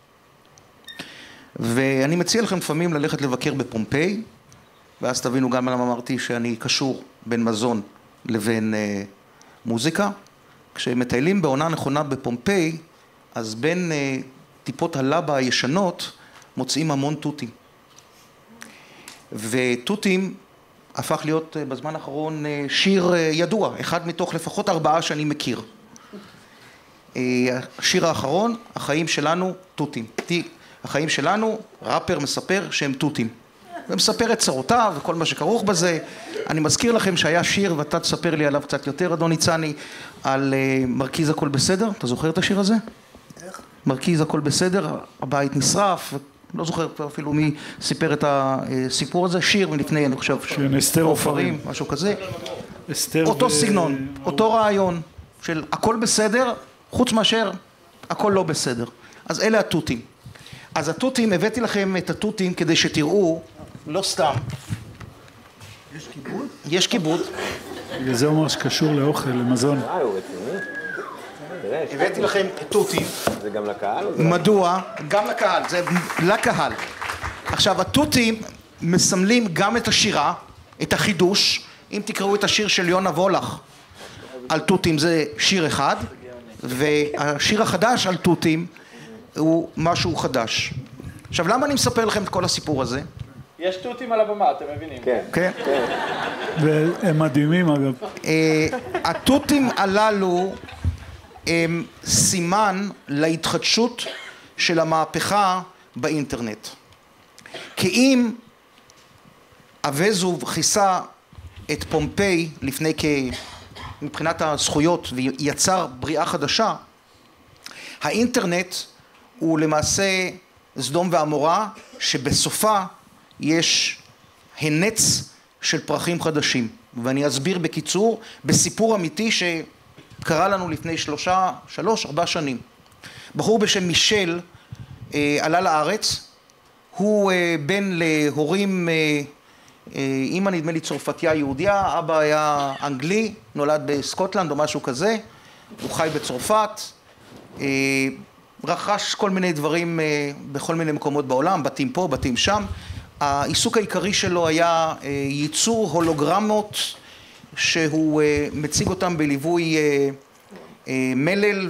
ואני מציע לכם לפעמים ללכת לבקר בפומפיי, ואז תבינו גם למה אמרתי שאני קשור בין מזון לבין מוזיקה. כשמטיילים בעונה נכונה בפומפיי, אז בין טיפות הלבה הישנות מוצאים המון תותים. ותותים הפך להיות בזמן האחרון שיר ידוע, אחד מתוך לפחות 4 שאני מכיר. השיר האחרון, החיים שלנו תותים. החיים שלנו, ראפר מספר שהם תותים. ומספר את צרותיו וכל מה שכרוך בזה. אני מזכיר לכם שהיה שיר, ואתה תספר לי עליו קצת יותר, אדון ניצני, על מרכיז הכל בסדר. אתה זוכר את השיר הזה? איך? מרכיז הכל בסדר, הבית נשרף, לא זוכר אפילו מי סיפר את הסיפור הזה, שיר מלפני, אני חושב, אסתר עופרים, משהו כזה. אותו סגנון, אותו רעיון של הכל בסדר, חוץ מאשר הכל לא בסדר. אז אלה התותים. אז התותים, הבאתי לכם את התותים כדי שתראו, לא סתם. יש כיבוד? יש כיבוד. זה אומר שקשור לאוכל, למזון. הבאתי לכם תותים. זה גם לקהל? מדוע? גם לקהל, זה לקהל. עכשיו, התותים מסמלים גם את השירה, את החידוש. אם תקראו את השיר של יונה וולך על תותים, זה שיר אחד, והשיר החדש על תותים הוא משהו חדש. עכשיו, למה אני מספר לכם את כל הסיפור הזה? יש תותים על הבמה, אתם מבינים? כן. כן. והם מדהימים, אגב. התותים הללו הם סימן להתחדשות של המהפכה באינטרנט. כי אם הווזוב כיסה את פומפיי לפני מבחינת הזכויות ויצר בריאה חדשה, האינטרנט הוא למעשה סדום ועמורה שבסופה יש הנץ של פרחים חדשים. ואני אסביר בקיצור בסיפור אמיתי שקרה לנו לפני 3-4 שנים. בחור בשם מישל עלה לארץ, הוא בן להורים, אמא נדמה לי צרפתיה יהודיה, אבא היה אנגלי, נולד בסקוטלנד או משהו כזה, הוא חי בצרפת, רכש כל מיני דברים בכל מיני מקומות בעולם, בתים פה, בתים שם. העיסוק העיקרי שלו היה ייצור הולוגרמות שהוא מציג אותם בליווי מלל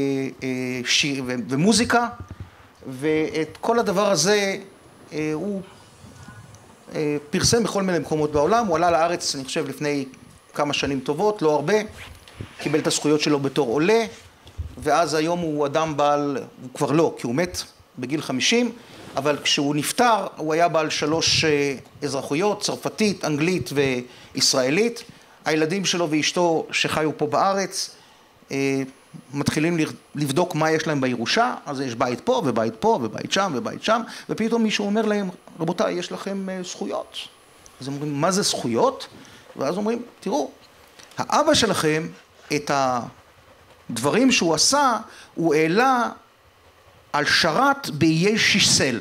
ומוזיקה, ואת כל הדבר הזה הוא פרסם בכל מיני מקומות בעולם. הוא עלה לארץ, אני חושב, לפני כמה שנים טובות, לא הרבה, קיבל את הזכויות שלו בתור עולה, ואז היום הוא אדם בעל, הוא כבר לא, כי הוא מת בגיל 50, אבל כשהוא נפטר הוא היה בעל 3 אזרחויות, צרפתית, אנגלית וישראלית. הילדים שלו ואשתו שחיו פה בארץ מתחילים לבדוק מה יש להם בירושה, אז יש בית פה ובית פה ובית שם ובית שם, ופתאום מישהו אומר להם, רבותיי, יש לכם זכויות. אז הם אומרים, מה זה זכויות? ואז אומרים, תראו, האבא שלכם את הדברים שהוא עשה, הוא העלה על שרת באיי שיסל.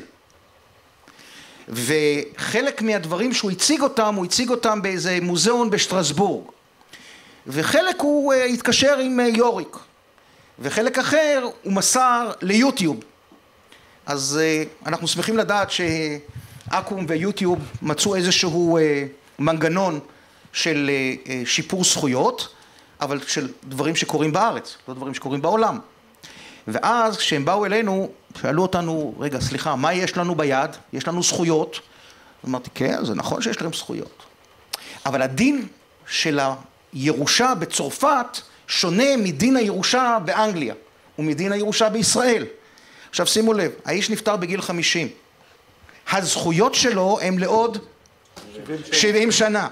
וחלק מהדברים שהוא הציג אותם, הוא הציג אותם באיזה מוזיאון בשטרסבורג. וחלק הוא התקשר עם יוריק, וחלק אחר הוא מסר ליוטיוב. אז אנחנו שמחים לדעת שאקו"ם ויוטיוב מצאו איזשהו מנגנון של שיפור זכויות, אבל של דברים שקורים בארץ, לא דברים שקורים בעולם. ואז כשהם באו אלינו, שאלו אותנו, רגע, סליחה, מה יש לנו ביד? יש לנו זכויות. אמרתי, כן, זה נכון שיש להם זכויות. אבל הדין של הירושה בצרפת שונה מדין הירושה באנגליה ומדין הירושה בישראל. עכשיו שימו לב, האיש נפטר בגיל 50. הזכויות שלו הם לעוד 70 שנה.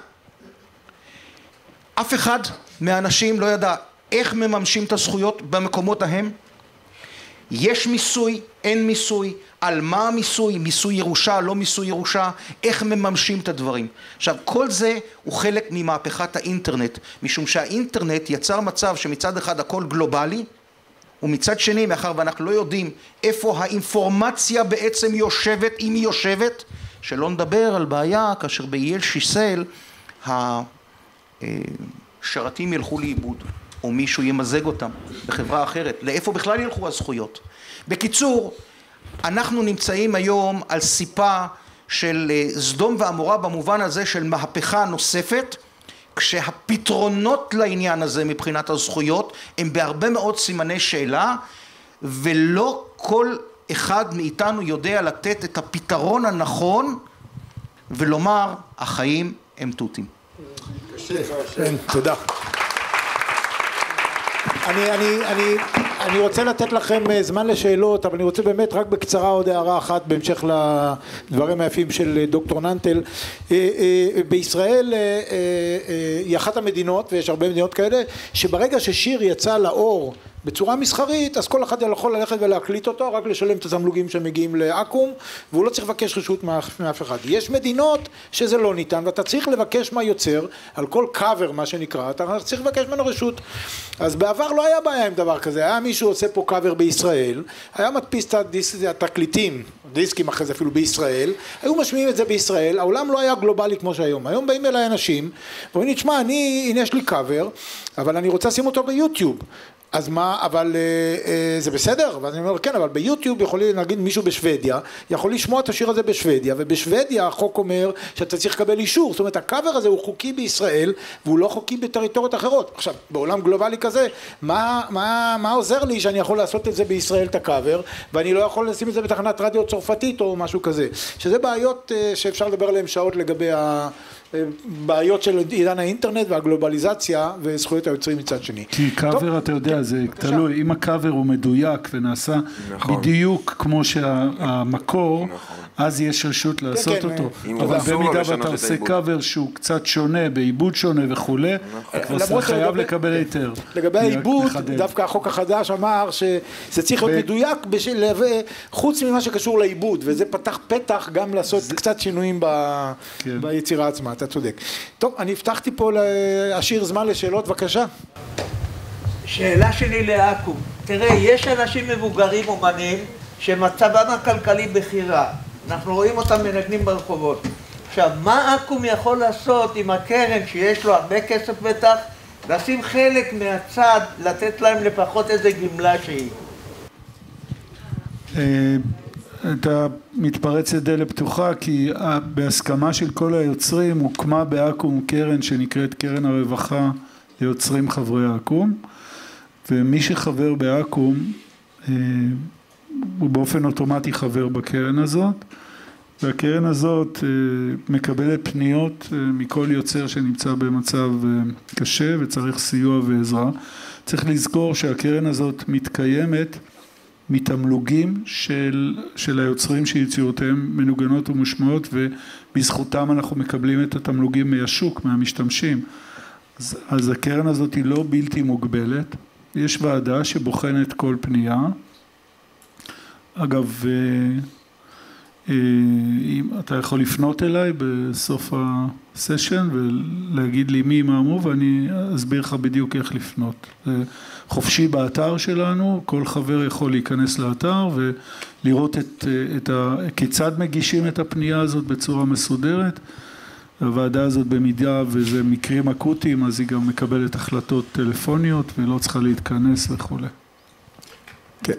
אף אחד מהאנשים לא ידע איך מממשים את הזכויות במקומות ההם. יש מיסוי, אין מיסוי, על מה המיסוי, מיסוי ירושה, לא מיסוי ירושה, איך מממשים את הדברים. עכשיו, כל זה הוא חלק ממהפכת האינטרנט, משום שהאינטרנט יצר מצב שמצד אחד הכל גלובלי, ומצד שני, מאחר ואנחנו לא יודעים איפה האינפורמציה בעצם יושבת, אם היא יושבת, שלא נדבר על בעיה כאשר באיי שיסל השרתים ילכו לאיבוד, או מישהו ימזג אותם בחברה אחרת. לאיפה בכלל ילכו הזכויות? בקיצור, אנחנו נמצאים היום על סיפה של סדום ועמורה במובן הזה של מהפכה נוספת, כשהפתרונות לעניין הזה מבחינת הזכויות הם בהרבה מאוד סימני שאלה, ולא כל אחד מאיתנו יודע לתת את הפתרון הנכון ולומר החיים הם תותים. כן, תודה. אני רוצה לתת לכם זמן לשאלות, אבל אני רוצה באמת רק בקצרה עוד הערה אחת בהמשך לדברים היפים של דוקטור ננטל. בישראל היא אחת המדינות, ויש הרבה מדינות כאלה, שברגע ששיר יצא לאור בצורה מסחרית, אז כל אחד יכול ללכת ולהקליט אותו, רק לשלם את התמלוגים שמגיעים לאקו"ם, והוא לא צריך לבקש רשות מאף אחד. יש מדינות שזה לא ניתן, ואתה צריך לבקש מהיוצר, על כל קאבר מה שנקרא, אתה צריך לבקש ממנו רשות. אז בעבר לא היה בעיה עם דבר כזה, היה מישהו עושה פה קאבר בישראל, היה מדפיס את התקליטים, דיסקים אחרי זה אפילו בישראל, היו משמיעים את זה בישראל, העולם לא היה גלובלי כמו שהיום. היום באים אליי אנשים, ואומרים לי, תשמע, הנה יש לי קאבר, אבל אני רוצה לשים אותו ביוטיוב. אז מה, אבל זה בסדר? ואז אני אומר, כן, אבל ביוטיוב יכול להגיד מישהו בשוודיה, יכול לשמוע את השיר הזה בשוודיה, ובשוודיה החוק אומר שאתה צריך לקבל אישור, זאת אומרת, הקאבר הזה הוא חוקי בישראל, והוא לא חוקי בטריטוריות אחרות. עכשיו, בעולם גלובלי כזה, מה עוזר לי שאני יכול לעשות את זה בישראל, את הקאבר, ואני לא יכול לשים את זה בתחנת רדיו צרפתית או משהו כזה, שזה בעיות שאפשר לדבר עליהן שעות לגבי בעיות של עידן האינטרנט והגלובליזציה וזכויות היוצרים מצד שני. כי קאבר, אתה יודע, זה תלוי, אם הקאבר הוא מדויק ונעשה בדיוק כמו שהמקור, אז יש רשות לעשות אותו. אבל במידה ואתה עושה קאבר שהוא קצת שונה, בעיבוד שונה וכו', אתה חייב לקבל היתר. לגבי העיבוד, דווקא החוק החדש אמר שזה צריך להיות מדויק חוץ ממה שקשור לעיבוד, וזה פתח פתח גם לעשות קצת שינויים ביצירה עצמה. אתה צודק. טוב, אני הבטחתי פה להשאיר זמן לשאלות, בבקשה. שאלה שלי לאקו"ם. תראה, יש אנשים מבוגרים אומנים שמצבם הכלכלי בחירה. אנחנו רואים אותם מנגנים ברחובות. עכשיו, מה אקו"ם יכול לעשות עם הקרן שיש לו הרבה כסף בטח, לשים חלק מהצד, לתת להם לפחות איזה גמלה שהיא? אתה מתפרץ לדלת פתוחה, כי בהסכמה של כל היוצרים הוקמה באקו"ם קרן שנקראת קרן הרווחה ליוצרים חברי אקו"ם, ומי שחבר באקו"ם הוא באופן אוטומטי חבר בקרן הזאת, והקרן הזאת מקבלת פניות מכל יוצר שנמצא במצב קשה וצריך סיוע ועזרה. צריך לזכור שהקרן הזאת מתקיימת מתמלוגים של היוצרים שיצירותיהם מנוגנות ומושמעות, ובזכותם אנחנו מקבלים את התמלוגים מהשוק, מהמשתמשים. אז הקרן הזאת היא לא בלתי מוגבלת, יש ועדה שבוחנת כל פנייה. אגב, אם אתה יכול לפנות אליי בסוף הסשן ולהגיד לי מי מאמו, ואני אסביר לך בדיוק איך לפנות. זה חופשי באתר שלנו, כל חבר יכול להיכנס לאתר ולראות כיצד מגישים את הפנייה הזאת בצורה מסודרת. הוועדה הזאת במידה וזה מקרים אקוטיים, אז היא גם מקבלת החלטות טלפוניות ולא צריכה להתכנס וכו'. כן,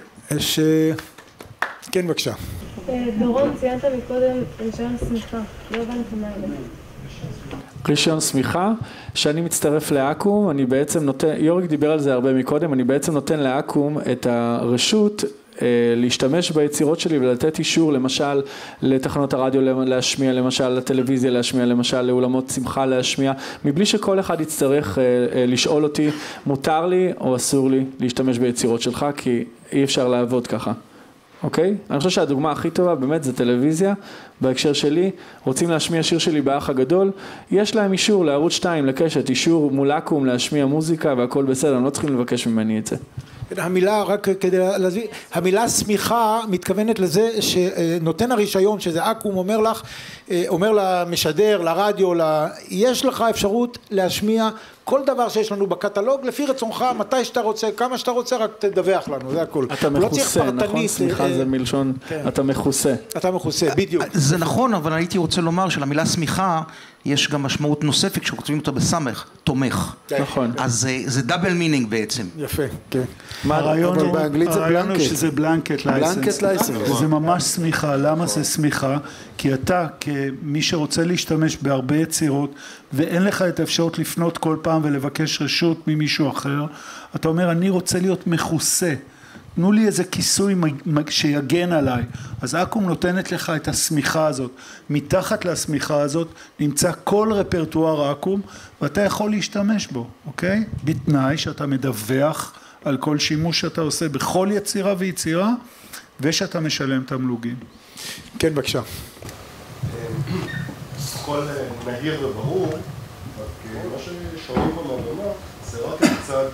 כן בבקשה. דורון, ציינת מקודם רישיון סמיכה, לא הבנתי מה אלה. רישיון סמיכה, שאני מצטרף לאקום, אני בעצם נותן, יוריק דיבר על זה הרבה מקודם, אני בעצם נותן לאקום את הרשות להשתמש ביצירות שלי ולתת אישור למשל לתחנות הרדיו להשמיע, למשל לטלוויזיה להשמיע, למשל לאולמות שמחה להשמיע, מבלי שכל אחד יצטרך לשאול אותי מותר לי או אסור לי להשתמש ביצירות שלך, כי אי אפשר לעבוד ככה. אוקיי? אני חושב שהדוגמה הכי טובה באמת זה טלוויזיה, בהקשר שלי, רוצים להשמיע שיר שלי באח הגדול, יש להם אישור לערוץ 2, לקשת, אישור מול אקום להשמיע מוזיקה והכל בסדר, הם לא צריכים לבקש ממני את זה. המילה, רק כדי להסביר, המילה סמיכה מתכוונת לזה שנותן הרישיון, שזה אקום אומר לך, אומר למשדר, לרדיו, יש לך אפשרות להשמיע כל דבר שיש לנו בקטלוג, לפי רצונך, מתי שאתה רוצה, כמה שאתה רוצה, רק תדווח לנו, זה הכל. אתה מכוסה, נכון? סמיכה זה מלשון, אתה מכוסה. אתה מכוסה, בדיוק. זה נכון, אבל הייתי רוצה לומר שלמילה סמיכה, יש גם משמעות נוספת שכותבים אותה בסמך, תומך. נכון. אז זה דאבל מינינג בעצם. יפה, כן. הרעיון הוא שזה בלנקט לייסנס. זה ממש סמיכה. למה זה סמיכה? כי אתה, כמי שרוצה להשתמש בהרבה יצירות, ואין לך את האפשרות לפנות כל פעם ולבקש רשות ממישהו אחר, אתה אומר, אני רוצה להיות מכוסה. תנו לי איזה כיסוי שיגן עליי. אז אקום נותנת לך את הסמיכה הזאת. מתחת לסמיכה הזאת נמצא כל רפרטואר אקום, ואתה יכול להשתמש בו, אוקיי? בתנאי שאתה מדווח על כל שימוש שאתה עושה בכל יצירה ויצירה, ושאתה משלם תמלוגים. כן, בבקשה. הכל נהיר וברור, מה ששומעים פה מהבמה זה רק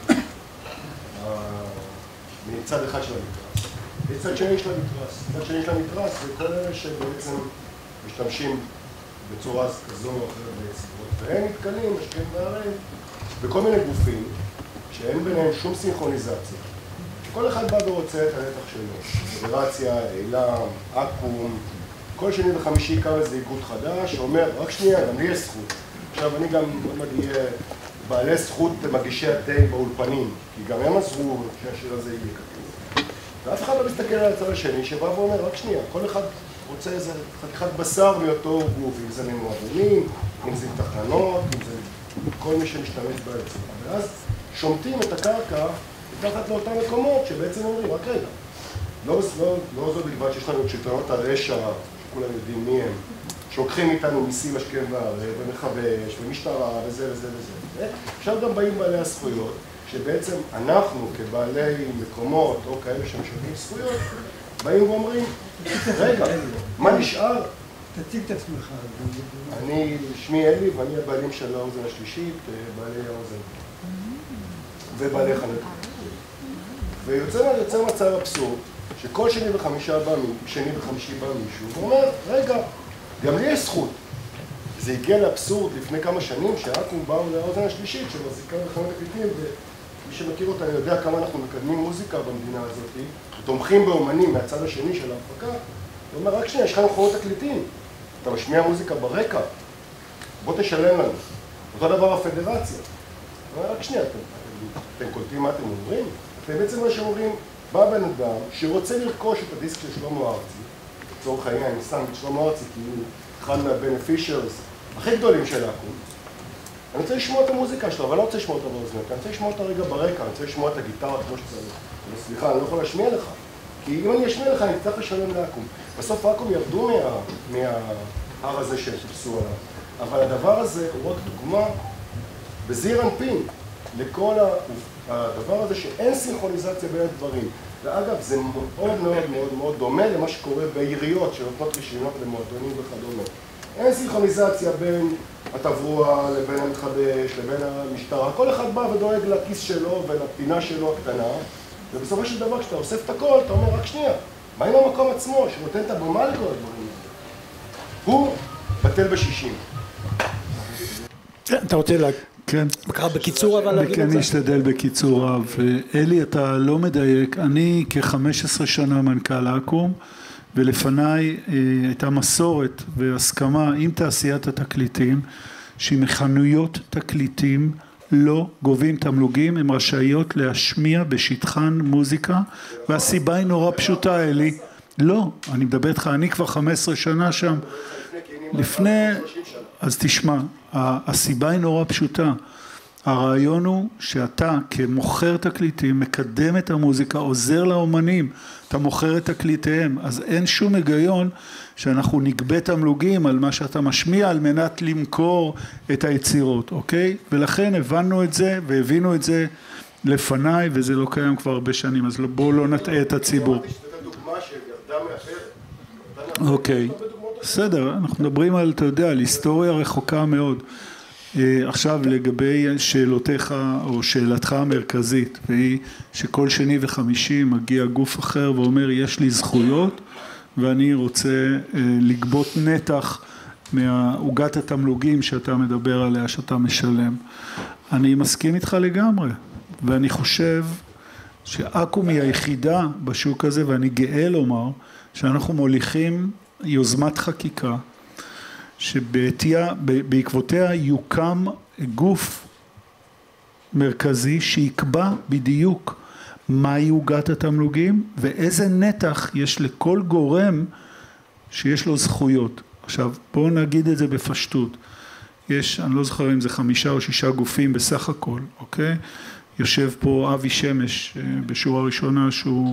מצד אחד של המתרס. מצד שני של המתרס. מצד שני של המתרס זה כל אלה שבעצם משתמשים בצורה כזו או אחרת ביצירות, והם נתקלים, משקיעים בערים, בכל מיני גופים שאין ביניהם שום סינכרוניזציה. כל אחד בא ורוצה את הנתח שלו. פדרציה, אילם, אקום, כל שני וחמישי קם איזה איגוד חדש שאומר, רק שנייה, גם לי יש זכות. עכשיו אני גם אהיה בעלי זכות מגישי התה באולפנים, כי גם הם עזרו שהשיר הזה יהיה כתוב. ואף אחד לא מסתכל על הצד השני שבא ואומר, רק שנייה, כל אחד רוצה איזה חתיכת בשר מאותו גוף, אם זה ממועדונים, אם זה תחנות, אם זה כל מי שמשתמש ביצירה. ואז שומטים את הקרקע מתחת לאותם מקומות שבעצם אומרים, רק רגע. לא זו בלבד שיש לנו את שלטונות הרשע, שכולם יודעים מי הם, שלוקחים איתנו מיסים השכם והערב, ומכבש, ומשטרה, וזה וזה וזה. עכשיו גם באים בעלי הזכויות, שבעצם אנחנו כבעלי מקומות, או כאלה שמשלמים זכויות, באים ואומרים, רגע, מה נשאר? תציג את עצמך. אני, שמי אלי, ואני הבעלים של האוזן השלישית, בעלי האוזן. ובעלי חנק. ויוצא מצב אבסורד, שכל שני וחמישי בא מישהו, ואומר, רגע, גם לי יש זכות. זה הגיע לאבסורד לפני כמה שנים, שאקום באו לאוזן השלישית, שמחזיקה לחנות הקליטים, ומי שמכיר אותה יודע כמה אנחנו מקדמים מוזיקה במדינה הזאת, ותומכים באומנים מהצד השני של ההפקה, הוא אומר, רק שנייה, יש לך מכונות תקליטים, אתה משמיע מוזיקה ברקע, בוא תשלם לנו. אותו דבר הפדרציה. הוא אומר, רק שנייה, אתם קולטים מה אתם אומרים? אתם בעצם מה שאומרים, בא בן אדם שרוצה לרכוש את הדיסק של שלמה ארצי, לצורך העניין, אני שם את שלמה ארצי כי הוא אחד מהבנפישרס הכי גדולים של אקום. אני רוצה לשמוע את המוזיקה שלו, אבל אני לא רוצה לשמוע אותה באוזניות, אני רוצה לשמוע אותה רגע ברקע, אני רוצה לשמוע את הגיטרה כמו שצריך. סליחה, אני לא יכול להשמיע לך, כי אם אני אשמיע לך אני צריך לשלם לאקום. בסוף אקום ירדו מההר הזה שהם טיפסו עליו, אבל הדבר הזה הוא רק דוגמה בזעיר אנפין לכל הדבר הזה שאין סינכרוניזציה בין הדברים. ואגב, זה מאוד מאוד מאוד מאוד דומה למה שקורה בעיריות שנותנות רישיונות למועדונים וכדומה. אין סינכרוניזציה בין התברוע לבין המחדש, לבין המשטרה. כל אחד בא ודואג לכיס שלו ולפינה שלו הקטנה, ובסופו של דבר, כשאתה אוסף את הכל, אתה אומר, רק שנייה, מה עם המקום עצמו שנותן את הבמה לכל הדברים האלה? הוא בטל ב-60. אתה רוצה להגיד? כן. בקיצור אבל להגיד את זה? אני אשתדל בקיצור רב. אלי, אתה לא מדייק. אני כ-15 שנה מנכ"ל אקום, ולפניי הייתה מסורת והסכמה עם תעשיית התקליטים, שמחנויות תקליטים לא גובים תמלוגים, הן רשאיות להשמיע בשטחן מוזיקה, והסיבה היא נורא פשוטה, אלי. לא, אני מדבר איתך, אני כבר 15 שנה שם. לפני, אז תשמע, הסיבה היא נורא פשוטה. הרעיון הוא שאתה כמוכר תקליטים מקדם את המוזיקה, עוזר לאומנים, אתה מוכר את תקליטיהם, אז אין שום היגיון שאנחנו נגבה תמלוגים על מה שאתה משמיע על מנת למכור את היצירות, אוקיי? ולכן הבנו את זה והבינו את זה לפניי, וזה לא קיים כבר הרבה שנים, אז בואו לא נטעה את הציבור. אוקיי, בסדר, אנחנו מדברים על, אתה יודע, על היסטוריה רחוקה מאוד. עכשיו לגבי שאלותיך או שאלתך המרכזית, והיא שכל שני וחמישי מגיע גוף אחר ואומר יש לי זכויות ואני רוצה לגבות נתח מהעוגת התמלוגים שאתה מדבר עליה, שאתה משלם. אני מסכים איתך לגמרי, ואני חושב שאקו"ם היא היחידה בשוק הזה, ואני גאה לומר שאנחנו מוליכים יוזמת חקיקה שבעקבותיה יוקם גוף מרכזי שיקבע בדיוק מהי עוגת התמלוגים ואיזה נתח יש לכל גורם שיש לו זכויות. עכשיו בואו נגיד את זה בפשטות, יש, אני לא זוכר אם זה 5 או 6 גופים בסך הכל, אוקיי? יושב פה אבי שמש בשורה הראשונה שהוא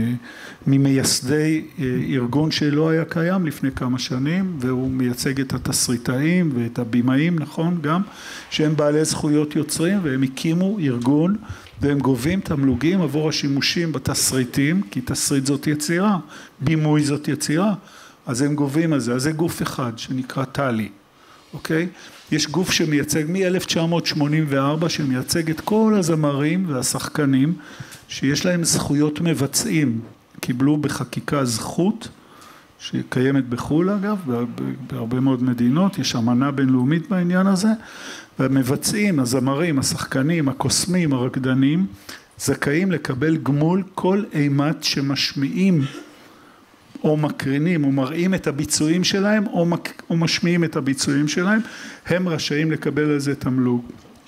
ממייסדי ארגון שלא היה קיים לפני כמה שנים, והוא מייצג את התסריטאים ואת הבימאים, נכון גם, שהם בעלי זכויות יוצרים, והם הקימו ארגון והם גובים תמלוגים עבור השימושים בתסריטים, כי תסריט זאת יצירה, בימוי זאת יצירה, אז הם גובים על זה. אז זה גוף אחד שנקרא טלי, אוקיי? יש גוף שמייצג מ-1984 שמייצג את כל הזמרים והשחקנים שיש להם זכויות מבצעים, קיבלו בחקיקה זכות שקיימת בחו"ל אגב, בהרבה מאוד מדינות, יש אמנה בינלאומית בעניין הזה, והמבצעים, הזמרים, השחקנים, הקוסמים, הרקדנים, זכאים לקבל גמול כל אימת שמשמיעים או מקרינים או מראים את הביצועים שלהם או משמיעים את הביצועים שלהם, הם רשאים לקבל על זה תמלוג.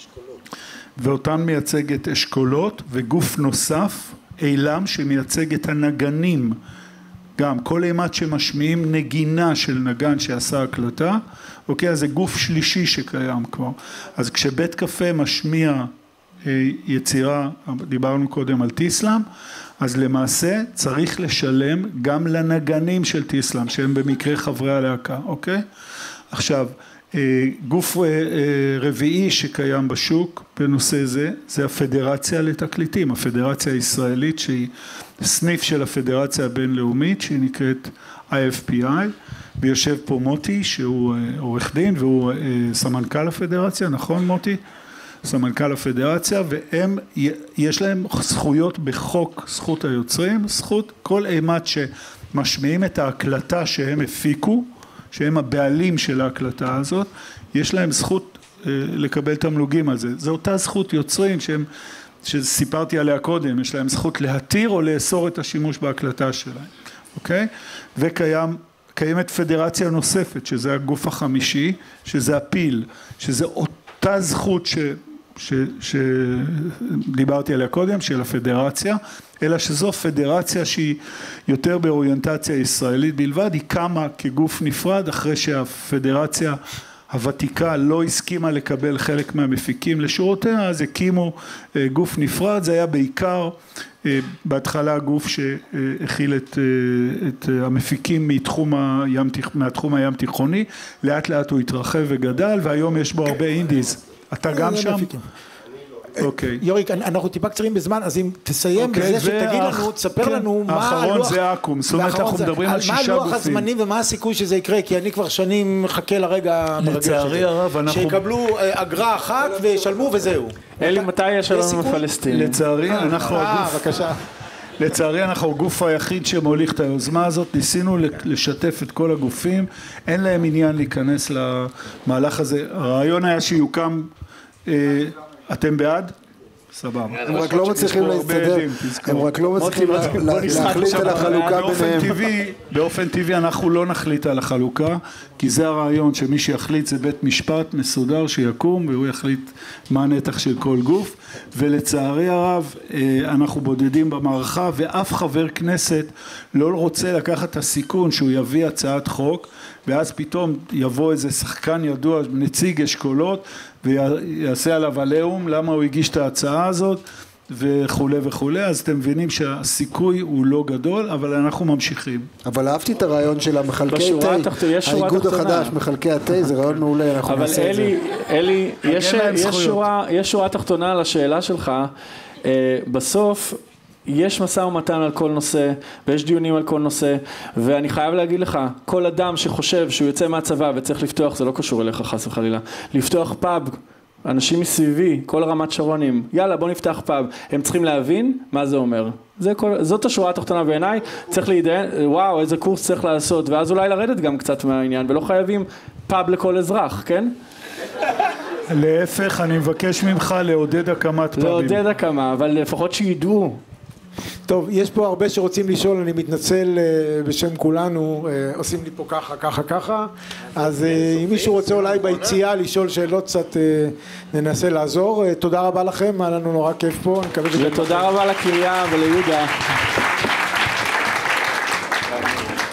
ואותן מייצג את אשכולות, וגוף נוסף, אילם, שמייצג את הנגנים. גם כל אימת שמשמיעים נגינה של נגן שעשה הקלטה, אוקיי, אז זה גוף שלישי שקיים כבר. אז כשבית קפה משמיע יצירה, דיברנו קודם על טיסלאם, אז למעשה צריך לשלם גם לנגנים של טיסלאם, שהם במקרה חברי הלהקה, אוקיי? עכשיו, גוף רביעי שקיים בשוק בנושא זה, זה הפדרציה לתקליטים, הפדרציה הישראלית שהיא סניף של הפדרציה הבינלאומית, שהיא נקראת IFPI, ויושב פה מוטי שהוא עורך דין והוא סמנכ"ל הפדרציה, נכון מוטי? סמנכ"ל הפדרציה, והם יש להם זכויות בחוק זכות היוצרים, זכות כל אימת שמשמיעים את ההקלטה שהם הפיקו, שהם הבעלים של ההקלטה הזאת, יש להם זכות לקבל תמלוגים על זה. זו אותה זכות יוצרים שסיפרתי עליה קודם, יש להם זכות להתיר או לאסור את השימוש בהקלטה שלהם, אוקיי? וקיימת פדרציה נוספת, שזה הגוף החמישי, שזה הפיל, שזה אותה זכות שדיברתי עליה קודם, של הפדרציה, אלא שזו פדרציה שהיא יותר באוריינטציה ישראלית בלבד, היא קמה כגוף נפרד אחרי שהפדרציה הוותיקה לא הסכימה לקבל חלק מהמפיקים לשורותיה, אז הקימו גוף נפרד, זה היה בעיקר בהתחלה גוף שהכיל את המפיקים מהתחום הים תיכוני, לאט לאט הוא התרחב וגדל, והיום יש בו הרבה אינדיז. אתה גם שם? אוקיי. יוריק, אנחנו טיפה קצרים בזמן, אז אם תסיים בזה שתגיד לנו, תספר לנו מה האחרון זה אקו"ם, זאת אומרת אנחנו מדברים על 6 גופים. מה לוח הזמנים ומה הסיכוי שזה יקרה, כי אני כבר שנים מחכה לרגע לצערי הרב אנחנו... שיקבלו אגרה אחת וישלמו וזהו. אלי, מתי יש שלום הפלסטיני? לצערי אנחנו הגוף... בבקשה. לצערי אנחנו הגוף היחיד שמוליך את היוזמה הזאת, ניסינו לשתף את כל הגופים, אין להם עניין להיכנס למהלך הזה, הרעיון היה שיוקם, אתם בעד? סבבה. הם רק לא מצליחים להסתדר, הם רק לא מצליחים להחליט על החלוקה ביניהם. באופן טבעי אנחנו לא נחליט על החלוקה, כי זה הרעיון שמי שיחליט זה בית משפט מסודר שיקום והוא יחליט מה הנתח של כל גוף, ולצערי הרב אנחנו בודדים במערכה ואף חבר כנסת לא רוצה לקחת את הסיכון שהוא יביא הצעת חוק ואז פתאום יבוא איזה שחקן ידוע, נציג אשכולות ויעשה עליו עליהום למה הוא הגיש את ההצעה הזאת וכו' וכו'. אז אתם מבינים שהסיכוי הוא לא גדול, אבל אנחנו ממשיכים. אבל אהבתי את הרעיון של המחלקי תה, האיגוד החדש, מחלקי התה, זה רעיון מעולה, אנחנו נעשה את זה. אבל אלי, יש שורה תחתונה לשאלה שלך, בסוף יש משא ומתן על כל נושא, ויש דיונים על כל נושא, ואני חייב להגיד לך, כל אדם שחושב שהוא יוצא מהצבא וצריך לפתוח, זה לא קשור אליך חס וחלילה, לפתוח פאב, אנשים מסביבי, כל רמת שרונים, יאללה בוא נפתח פאב, הם צריכים להבין מה זה אומר. זאת השורה התחתונה בעיניי, צריך להידיין, וואו איזה קורס צריך לעשות, ואז אולי לרדת גם קצת מהעניין, ולא חייבים פאב לכל אזרח, כן? להפך, אני מבקש ממך לעודד הקמת פאבים. לעודד הקמה, אבל לפחות שידעו. טוב, יש פה הרבה שרוצים לשאול, אני מתנצל בשם כולנו, עושים לי פה ככה, אז אם מישהו רוצה אולי ביציאה לשאול שאלות קצת ננסה לעזור. תודה רבה לכם, היה לנו נורא כיף פה. ותודה רבה לקריה וליהודה.